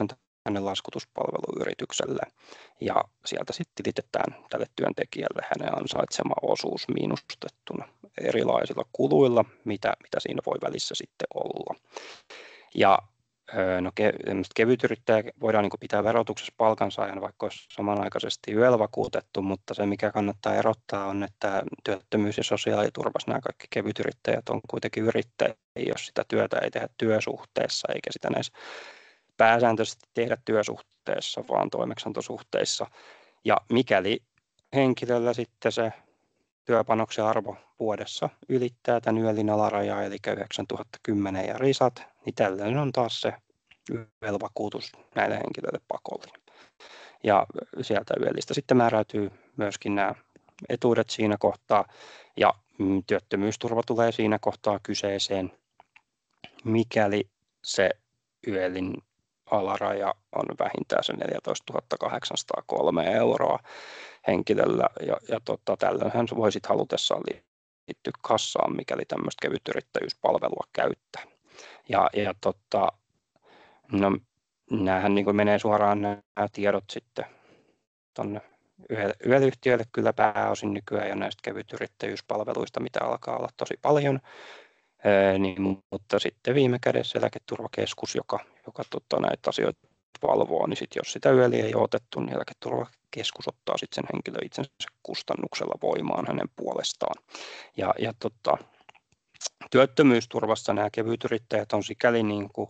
B: hänen laskutuspalveluyritykselle ja sieltä sitten tilitetään tälle työntekijälle hänen ansaitsema osuus miinustettuna erilaisilla kuluilla, mitä siinä voi välissä sitten olla. Ja no, kevytyrittäjä voidaan niin pitää verotuksessa palkansaajan, vaikka olisi samanaikaisesti YEL-vakuutettu, mutta se mikä kannattaa erottaa on, että työttömyys- ja sosiaaliturvassa nämä kaikki kevytyrittäjät on kuitenkin yrittäjiä, jos sitä työtä ei tehdä työsuhteessa, eikä sitä näissä pääsääntöisesti tehdä työsuhteessa, vaan toimeksiantosuhteissa. Ja mikäli henkilöllä sitten se työpanoksen arvo vuodessa ylittää tämän YELin alarajaa, eli 9010 ja risat, niin tällöin on taas se YEL-vakuutus näille henkilöille pakollinen. Ja sieltä YEListä sitten määräytyy myöskin nämä etuudet siinä kohtaa, ja työttömyysturva tulee siinä kohtaa kyseeseen, mikäli se YELin alaraja on vähintään se 14 803 euroa henkilöllä, ja tällöin hän voi sitten halutessaan liittyä kassaan, mikäli tämmöistä kevytyrittäjyyspalvelua käyttää. No, näähän niin menee suoraan nämä tiedot sitten tuonne YEL-yhtiöille kyllä pääosin nykyään jo näistä kevytyrittäjyyspalveluista, mitä alkaa olla tosi paljon. Mutta sitten viime kädessä Eläketurvakeskus, joka näitä asioita valvoo, niin sit jos sitä YELiä ei ole otettu, niin Eläketurvakeskus ottaa sitten sen henkilön itsensä kustannuksella voimaan hänen puolestaan. Työttömyysturvassa nämä kevytyrittäjät on sikäli niin kuin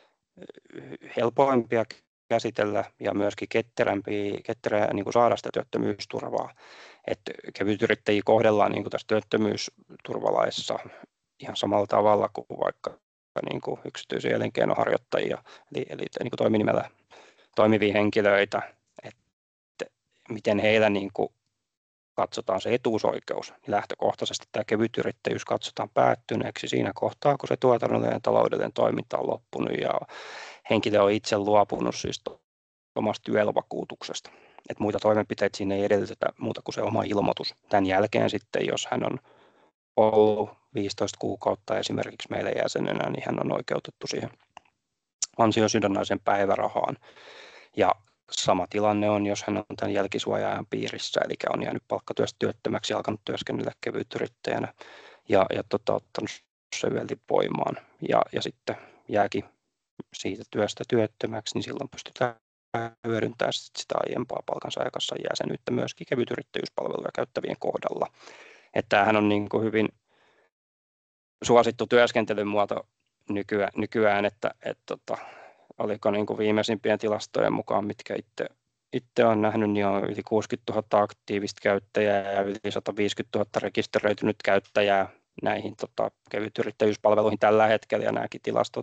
B: helpoimpia käsitellä ja myöskin ketterää niin kuin saada sitä työttömyysturvaa. Että kevytyrittäjiä kohdellaan niin kuin tässä työttömyysturvalaissa ihan samalla tavalla kuin vaikka niin kuin yksityisiä elinkeinoharjoittajia, eli niin kuin toiminimellä toimivia henkilöitä, että miten heillä niin kuin katsotaan se etuusoikeus, niin lähtökohtaisesti tämä kevytyrittäjyys katsotaan päättyneeksi siinä kohtaa, kun se tuotannollinen ja taloudellinen toiminta on loppunut ja henkilö on itse luopunut siis omasta YEL-vakuutuksesta. Että muita toimenpiteitä siinä ei edellytetä muuta kuin se oma ilmoitus. Tämän jälkeen sitten, jos hän on ollut 15 kuukautta esimerkiksi meille jäsenenä, niin hän on oikeutettu siihen ansiosidonnaisen päivärahaan. Ja sama tilanne on, jos hän on tämän jälkisuoja-ajan piirissä, eli on jäänyt palkkatyöstä työttömäksi ja alkanut työskennellä kevytyrittäjänä ja ottanut se YELin voimaan ja sitten jääkin siitä työstä työttömäksi, niin silloin pystytään hyödyntämään sitä aiempaa palkansaajakassan jäsenyyttä myöskin kevytyrittäjyyspalveluja käyttävien kohdalla. Että tämähän on niin kuin hyvin suosittu työskentelyn muoto nykyään, että oliko niin kuin viimeisimpien tilastojen mukaan, mitkä itse olen nähnyt, niin on yli 60 000 aktiivista käyttäjää ja yli 150 000 rekisteröitynyt käyttäjää näihin kevytyrittäjyyspalveluihin tällä hetkellä, ja nämäkin tilastot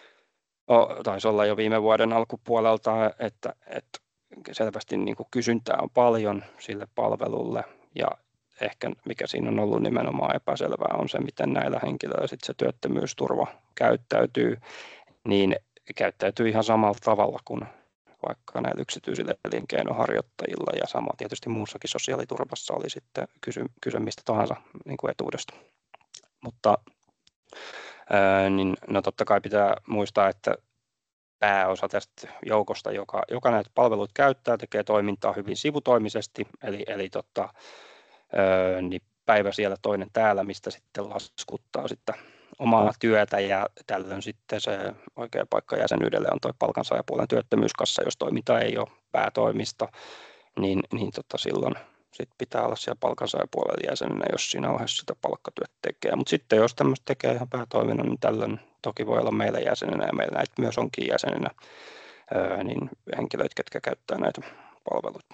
B: taisi olla jo viime vuoden alkupuolelta, että selvästi niin kuin kysyntää on paljon sille palvelulle, ja ehkä mikä siinä on ollut nimenomaan epäselvää on se, miten näillä henkilöillä sitten se työttömyysturva käyttäytyy, niin käyttäytyy ihan samalla tavalla kuin vaikka näillä yksityisillä elinkeinoharjoittajilla, ja sama tietysti muussakin sosiaaliturvassa oli sitten kyse mistä tahansa niin kuin etuudesta. Mutta niin, no totta kai pitää muistaa, että pääosa tästä joukosta, joka näitä palveluita käyttää, tekee toimintaa hyvin sivutoimisesti, eli niin päivä siellä toinen täällä, mistä sitten laskuttaa sitten omaa työtä, ja tällöin sitten se oikea paikka jäsenyydelle on tuo palkansaajapuolen työttömyyskassa, jos toiminta ei ole päätoimista, niin silloin sit pitää olla siellä palkansaajapuolella jäsenenä, jos siinä ohessa sitä palkkatyötä tekee. Mutta sitten jos tämmöistä tekee ihan päätoiminnan, niin tällöin toki voi olla meillä jäsenenä, ja meillä näitä myös onkin jäsenenä, niin henkilöitä, ketkä käyttää näitä palveluita.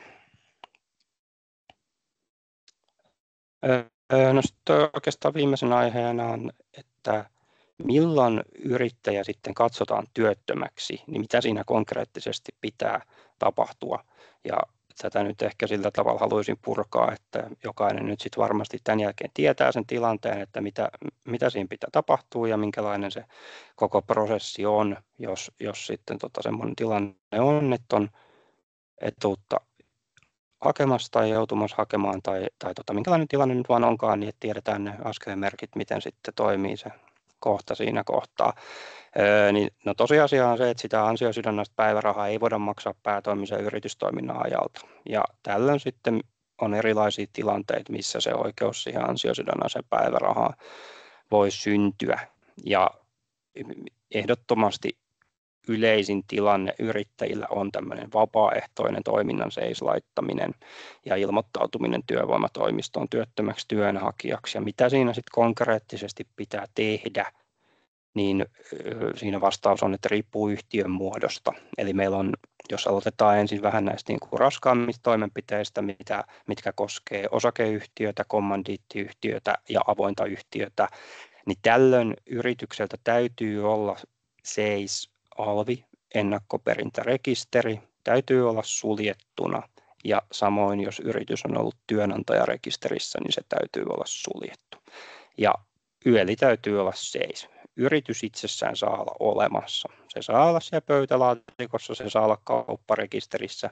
B: No sitten oikeastaan viimeisenä aiheena on, että milloin yrittäjä sitten katsotaan työttömäksi, niin mitä siinä konkreettisesti pitää tapahtua. Ja tätä nyt ehkä sillä tavalla haluaisin purkaa, että jokainen nyt sitten varmasti tämän jälkeen tietää sen tilanteen, että mitä siinä pitää tapahtua ja minkälainen se koko prosessi on, jos sitten semmoinen tilanne on, että on etuutta hakemassa tai joutumassa hakemaan tai minkälainen tilanne nyt vaan onkaan, niin että tiedetään ne askelmerkit, miten sitten toimii se kohta siinä kohtaa. Niin, no tosiasia on se, että sitä ansiosidonnaista päivärahaa ei voida maksaa päätoimisen yritystoiminnan ajalta. Ja tällöin sitten on erilaisia tilanteita, missä se oikeus siihen ansiosidonnaiseen päivärahaan voi syntyä. Ja ehdottomasti yleisin tilanne yrittäjillä on tämmöinen vapaaehtoinen toiminnan seislaittaminen ja ilmoittautuminen työvoimatoimistoon työttömäksi työnhakijaksi. Ja mitä siinä sitten konkreettisesti pitää tehdä, niin siinä vastaus on, että riippuu yhtiön muodosta. Eli meillä on, jos aloitetaan ensin vähän näistä niin kuin raskaammista toimenpiteistä, mitkä koskee osakeyhtiötä, kommandiittiyhtiötä ja avointa yhtiötä, niin tällöin yritykseltä täytyy olla alvi, ennakkoperintärekisteri, täytyy olla suljettuna. Ja samoin, jos yritys on ollut työnantajarekisterissä, niin se täytyy olla suljettu. Ja YELi täytyy olla seis. Yritys itsessään saa olla olemassa. Se saa olla siellä pöytälaatikossa, se saa olla kaupparekisterissä.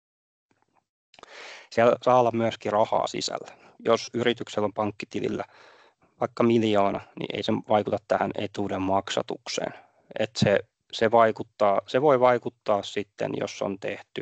B: Siellä saa olla myöskin rahaa sisällä. Jos yrityksellä on pankkitilillä vaikka 1 000 000, niin ei se vaikuta tähän etuuden maksatukseen. Se voi vaikuttaa sitten, jos on tehty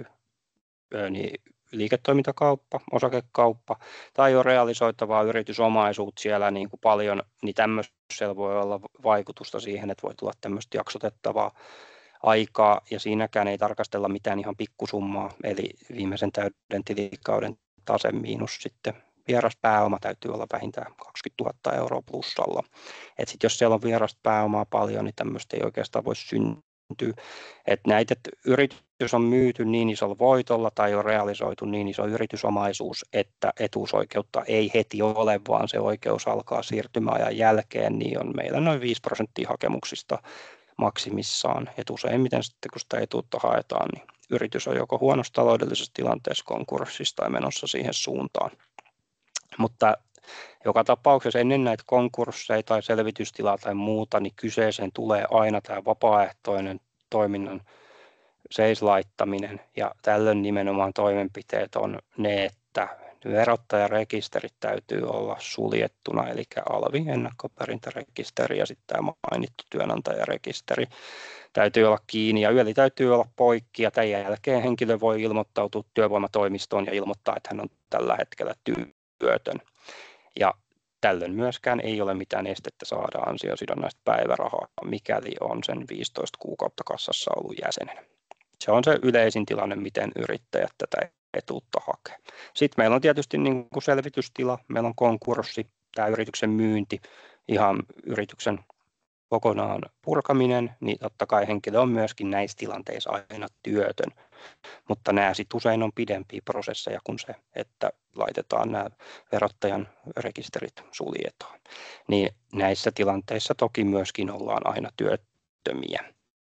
B: niin liiketoimintakauppa, osakekauppa tai on realisoitavaa yritysomaisuutta siellä niin kuin paljon, niin tämmöisellä voi olla vaikutusta siihen, että voi tulla tämmöistä jaksotettavaa aikaa ja siinäkään ei tarkastella mitään ihan pikkusummaa, eli viimeisen täyden tilikauden tase miinus sitten vieras pääoma täytyy olla vähintään 20 000 euroa plussalla. Et sit jos siellä on vierasta pääomaa paljon, niin tämmöistä ei oikeastaan voi syntyä. Et näitä yritys on myyty niin isolla voitolla tai on realisoitu niin iso yritysomaisuus, että etuusoikeutta ei heti ole, vaan se oikeus alkaa siirtymäajan jälkeen, niin on meillä noin 5% hakemuksista maksimissaan. Et useimmiten sitten, kun sitä etuutta haetaan, niin yritys on joko huonossa taloudellisessa tilanteessa, konkurssissa tai menossa siihen suuntaan. Mutta joka tapauksessa ennen näitä konkursseja tai selvitystilaa tai muuta, niin kyseeseen tulee aina tämä vapaaehtoinen toiminnan seislaittaminen. Ja tällöin nimenomaan toimenpiteet on ne, että verottajarekisterit täytyy olla suljettuna, eli alvi, ennakkoperintärekisteri ja sitten tämä mainittu työnantajarekisteri täytyy olla kiinni ja YELi täytyy olla poikki ja tämän jälkeen henkilö voi ilmoittautua työvoimatoimistoon ja ilmoittaa, että hän on tällä hetkellä työtön. Ja tällöin myöskään ei ole mitään estettä saada ansiosidonnaista päivärahaa, mikäli on sen 15 kuukautta kassassa ollut jäsenenä. Se on se yleisin tilanne, miten yrittäjät tätä etuutta hakee. Sitten meillä on tietysti niin kuin selvitystila, meillä on konkurssi, tämä yrityksen myynti, ihan yrityksen kokonaan purkaminen, niin totta kai henkilö on myöskin näissä tilanteissa aina työtön. Mutta nämä sitten usein on pidempiä prosesseja kuin se, että laitetaan nämä verottajan rekisterit suljetaan. Niin näissä tilanteissa toki myöskin ollaan aina työttömiä.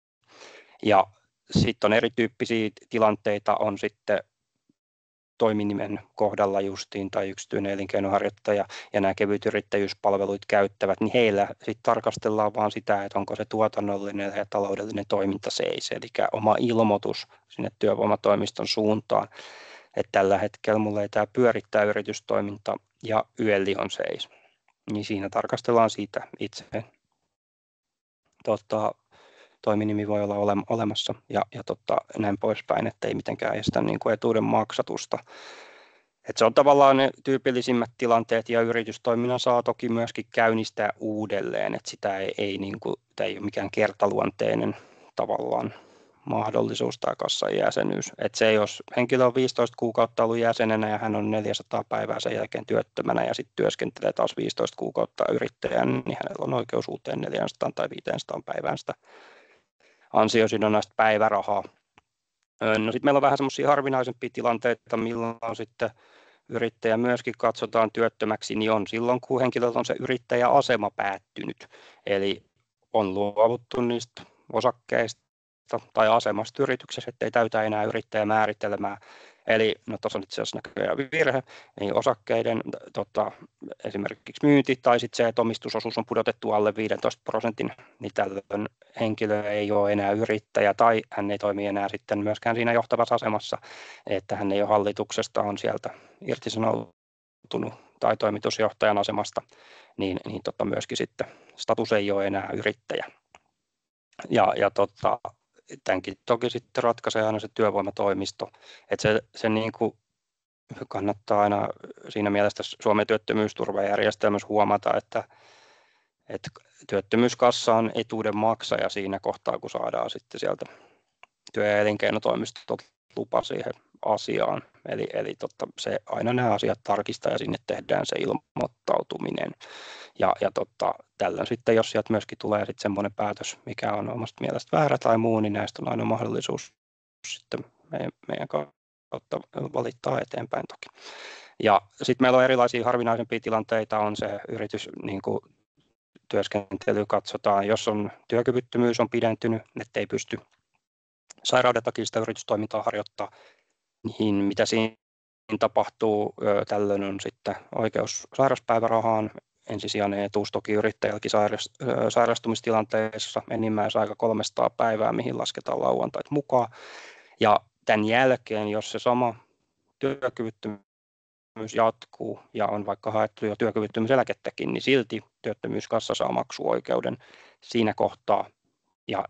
B: Ja sitten on erityyppisiä tilanteita, on sitten toiminimen kohdalla justiin tai yksityinen elinkeinoharjoittaja ja nämä kevytyrittäjyyspalveluita käyttävät, niin heillä sitten tarkastellaan vaan sitä, että onko se tuotannollinen ja taloudellinen toiminta seis, eli oma ilmoitus sinne työvoimatoimiston suuntaan, että tällä hetkellä mulla ei tämä pyörittää yritystoiminta ja YELi on seis, niin siinä tarkastellaan siitä itse. Toiminimi voi olla olemassa ja näin poispäin, ettei mitenkään estä niin kuin etuuden maksatusta. Et se on tavallaan ne tyypillisimmät tilanteet ja yritystoiminnan saa toki myöskin käynnistää uudelleen, että sitä ei ole mikään kertaluonteinen tavallaan mahdollisuus tai kassan jäsenyys. Et se jos henkilö on 15 kuukautta ollut jäsenenä ja hän on 400 päivää sen jälkeen työttömänä ja sitten työskentelee taas 15 kuukautta yrittäjän, niin hänellä on oikeus uuteen 400 tai 500 päivään sitä ansiosidonnaista päivärahaa. No sitten meillä on vähän semmoisia harvinaisempia tilanteita, milloin on sitten yrittäjä myöskin katsotaan työttömäksi, niin on silloin, kun henkilöltä on se yrittäjäasema päättynyt. Eli on luovuttu niistä osakkeista tai asemasta yrityksessä, ettei täytä enää yrittäjämääritelmää. Eli no tuossa on itse asiassa näköjään virhe, niin osakkeiden esimerkiksi myynti tai sitten se, että omistusosuus on pudotettu alle 15%, niin tällöin henkilö ei ole enää yrittäjä tai hän ei toimi enää sitten myöskään siinä johtavassa asemassa, että hän ei ole hallituksesta, on sieltä irtisanoutunut tai toimitusjohtajan asemasta, niin myöskin sitten status ei ole enää yrittäjä. Ja tämänkin toki sitten ratkaisee aina se työvoimatoimisto, että se niin kuin kannattaa aina siinä mielessä Suomen työttömyysturvajärjestelmässä huomata, että työttömyyskassa on etuuden maksaja siinä kohtaa, kun saadaan sitten sieltä työ- ja elinkeinotoimistolta lupa siihen asiaan. Eli se aina nämä asiat tarkistaa ja sinne tehdään se ilmoittautuminen. Ja tällöin sitten, jos sieltä myöskin tulee sitten semmoinen päätös, mikä on omasta mielestä väärä tai muu, niin näistä on aina mahdollisuus sitten meidän kautta valittaa eteenpäin toki. Ja sitten meillä on erilaisia harvinaisempia tilanteita, on se yritys niin kuin työskentely katsotaan, jos on työkyvyttömyys on pidentynyt, ettei pysty sairauden takia sitä yritystoimintaa harjoittaa, niin mitä siinä tapahtuu, tällöin on sitten oikeus sairauspäivärahaan, ensisijainen etuus toki yrittäjälläkin sairastumistilanteessa, enimmäisaika 300 päivää, mihin lasketaan lauantait mukaan. Ja tämän jälkeen, jos se sama työkyvyttömyys jatkuu ja on vaikka haettu jo työkyvyttömyyseläkettäkin, niin silti työttömyyskassa saa maksuoikeuden siinä kohtaa. Ja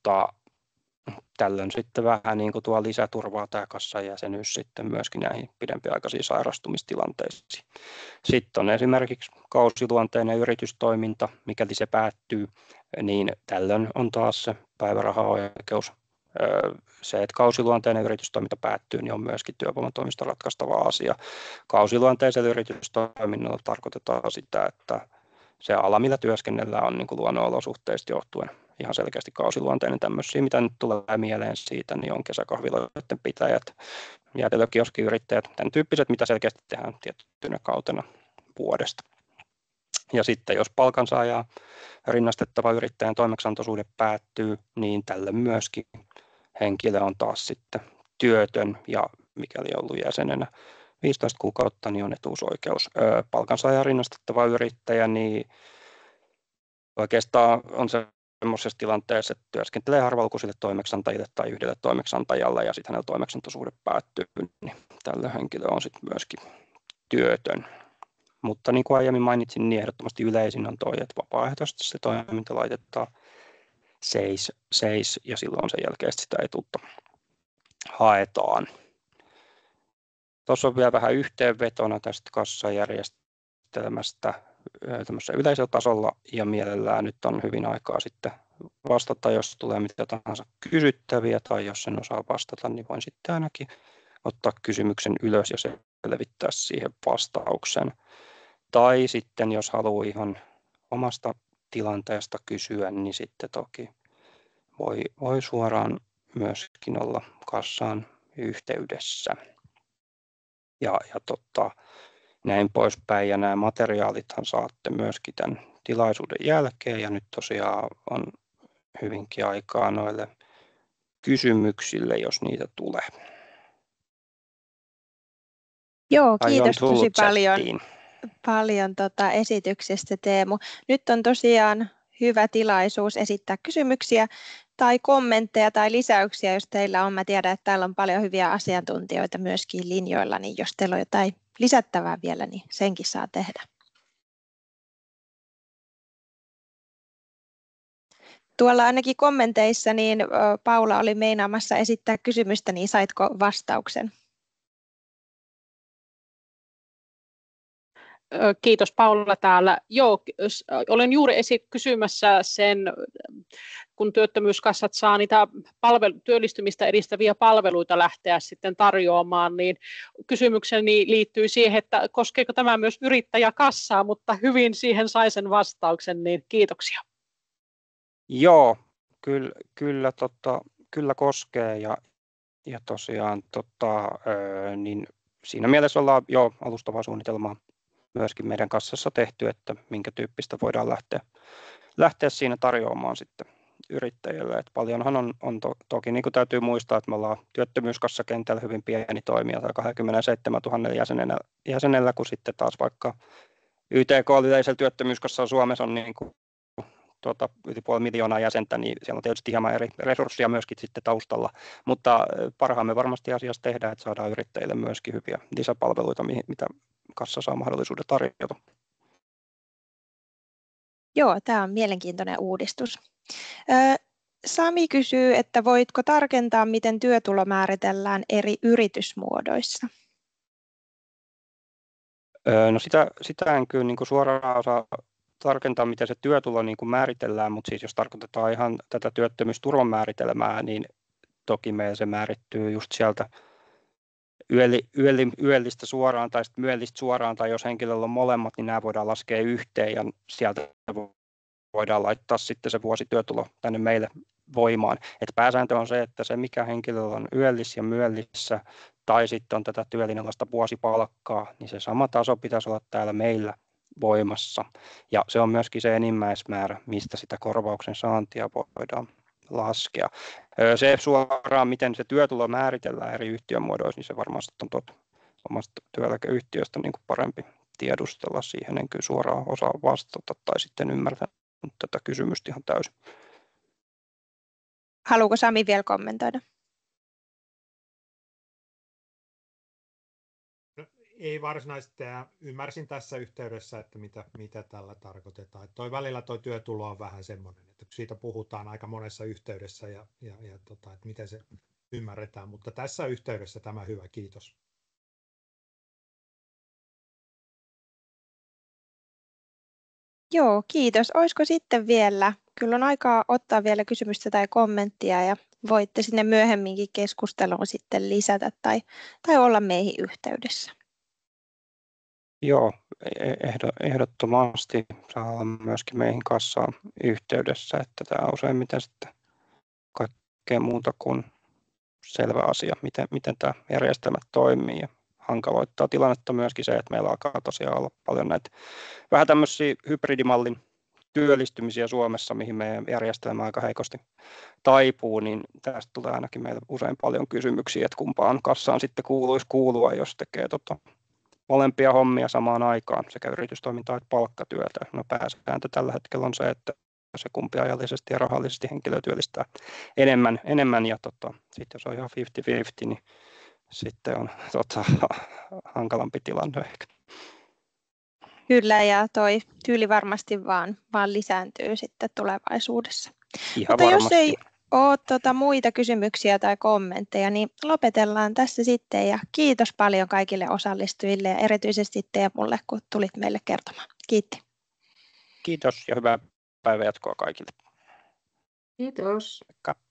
B: tällöin sitten vähän niin kuin tuo lisäturvaa tämä kassan jäsenyys sitten myöskin näihin pidempiaikaisiin sairastumistilanteisiin. Sitten on esimerkiksi kausiluonteinen yritystoiminta, mikäli se päättyy, niin tällöin on taas se päivärahaoikeus. Se, että kausiluonteinen yritystoiminta päättyy, niin on myöskin työvoimatoimiston ratkaistava asia. Kausiluonteisella yritystoiminnalla tarkoitetaan sitä, että se ala, millä työskennellään, on niin kuin luonnonolosuhteista johtuen ihan selkeästi kausiluonteinen. Tämmöisiä, mitä nyt tulee mieleen siitä, niin on kesäkahviloiden pitäjät, jäätelökioskiyrittäjät, tämän tyyppiset, mitä selkeästi tehdään tiettynä kautena vuodesta. Ja sitten jos palkansaajaa rinnastettava yrittäjän toimeksiantosuhde päättyy, niin tälle myöskin henkilö on taas sitten työtön ja mikäli on ollut jäsenenä 15 kuukautta, niin on etuusoikeus. Palkansaajaa rinnastettava yrittäjä, niin oikeastaan on semmoisessa tilanteessa, että työskentelee harvalukuisille toimeksiantajille tai yhdelle toimeksiantajalle ja sitten hänellä toimeksiantosuhde päättyy, niin tällä henkilö on sitten myöskin työtön. Mutta niin kuin aiemmin mainitsin, niin ehdottomasti yleisin on tuo, että vapaaehtoisesti se toiminta laitetaan seis ja silloin sen jälkeen sitä etuutta haetaan. Tuossa on vielä vähän yhteenvetona tästä kassajärjestelmästä tämmöisellä yleisellä tasolla ja mielellään nyt on hyvin aikaa sitten vastata, jos tulee mitä tahansa kysyttäviä tai jos en osaa vastata, niin voin sitten ainakin ottaa kysymyksen ylös ja selvittää siihen vastauksen. Tai sitten jos haluaa ihan omasta tilanteesta kysyä, niin sitten toki voi suoraan myöskin olla kassaan yhteydessä. Ja näin poispäin. Ja nämä materiaalithan saatte myöskin tämän tilaisuuden jälkeen. Ja nyt tosiaan on hyvinkin aikaa noille kysymyksille, jos niitä tulee.
A: Joo, kiitos tosi paljon esityksestä, Teemu. Nyt on tosiaan hyvä tilaisuus esittää kysymyksiä tai kommentteja tai lisäyksiä, jos teillä on. Mä tiedän, että täällä on paljon hyviä asiantuntijoita myöskin linjoilla, niin jos teillä on jotain lisättävää vielä, niin senkin saa tehdä. Tuolla ainakin kommenteissa niin Paula oli meinaamassa esittää kysymystä, niin saitko vastauksen?
C: Kiitos Paula täällä. Joo, olen juuri kysymässä sen, kun työttömyyskassat saa niitä työllistymistä edistäviä palveluita lähteä sitten tarjoamaan, niin kysymykseni liittyy siihen, että koskeeko tämä myös yrittäjäkassaa, mutta hyvin siihen sai sen vastauksen, niin kiitoksia.
B: Joo, kyllä koskee ja tosiaan niin siinä mielessä ollaan jo alustavaa suunnitelmaa myöskin meidän kassassa tehty, että minkä tyyppistä voidaan lähteä siinä tarjoamaan sitten yrittäjille. Et paljonhan on toki niin kuin täytyy muistaa, että me ollaan työttömyyskassakentällä hyvin pieni toimija, 27 000 jäsenellä, kun sitten taas vaikka YTK yleisellä työttömyyskassalla Suomessa on niin kuin yli 500 000 jäsentä, niin siellä on tietysti hieman eri resursseja myöskin sitten taustalla, mutta parhaamme varmasti asiassa tehdään, että saadaan yrittäjille myöskin hyviä lisäpalveluita, mitä kassa saa mahdollisuuden tarjota.
A: Joo, tämä on mielenkiintoinen uudistus. Sami kysyy, että voitko tarkentaa, miten työtulo määritellään eri yritysmuodoissa?
B: No sitä en kyllä niin kuin suoraan osaa tarkentaa, miten se työtulo niin kuin määritellään, mutta siis jos tarkoitetaan ihan tätä työttömyysturvan määritelmää, niin toki meillä se määrittyy just sieltä yöllistä suoraan tai sitten myöllistä suoraan, tai jos henkilöllä on molemmat, niin nämä voidaan laskea yhteen ja sieltä voidaan laittaa sitten se vuosityötulo tänne meille voimaan. Et pääsääntö on se, että se mikä henkilöllä on yöllis ja myöllissä tai sitten on tätä työlinjalaista vuosipalkkaa, niin se sama taso pitäisi olla täällä meillä voimassa. Ja se on myöskin se enimmäismäärä, mistä sitä korvauksen saantia voidaan laskea. Se suoraan, miten se työtulo määritellään eri yhtiömuodoissa, niin se varmasti on omasta työeläkeyhtiöstä niin kuin parempi tiedustella. Siihen en kyllä suoraan osaa vastata tai sitten ymmärtää tätä kysymystä ihan täysin.
A: Haluatko Sami vielä kommentoida?
D: No, ei varsinaisesti. Ymmärsin tässä yhteydessä, että mitä tällä tarkoitetaan. Tuo työtulo on vähän semmoinen, että siitä puhutaan aika monessa yhteydessä ja että miten se ymmärretään, mutta tässä yhteydessä tämä hyvä, kiitos.
A: Joo, kiitos. Olisiko sitten vielä, kyllä on aikaa ottaa vielä kysymystä tai kommenttia ja voitte sinne myöhemminkin keskusteluun sitten lisätä tai olla meihin yhteydessä.
B: Joo, ehdottomasti saa olla myöskin meihin kassaan yhteydessä, että tämä on useimmiten sitten kaikkea muuta kuin selvä asia, miten tämä järjestelmä toimii ja hankaloittaa tilannetta myöskin se, että meillä alkaa tosiaan olla paljon näitä vähän tämmöisiä hybridimallin työllistymisiä Suomessa, mihin meidän järjestelmä aika heikosti taipuu, niin tästä tulee ainakin meillä usein paljon kysymyksiä, että kumpaan kassaan sitten kuuluisi kuulua, jos tekee molempia hommia samaan aikaan, sekä yritystoimintaa että palkkatyötä. No pääsääntö tällä hetkellä on se, että se kumpi ajallisesti ja rahallisesti henkilöä työllistää enemmän ja sitten jos on ihan 50-50, niin sitten on hankalampi tilanne ehkä.
A: Kyllä, ja toi tyyli varmasti vaan lisääntyy sitten tulevaisuudessa.
B: Ihan
A: mutta
B: varmasti.
A: Jos ei ole muita kysymyksiä tai kommentteja, niin lopetellaan tässä sitten. Ja kiitos paljon kaikille osallistujille ja erityisesti Teemulle, kun tulit meille kertomaan. Kiitti.
B: Kiitos ja hyvää päivänjatkoa kaikille.
E: Kiitos.
B: Moikka.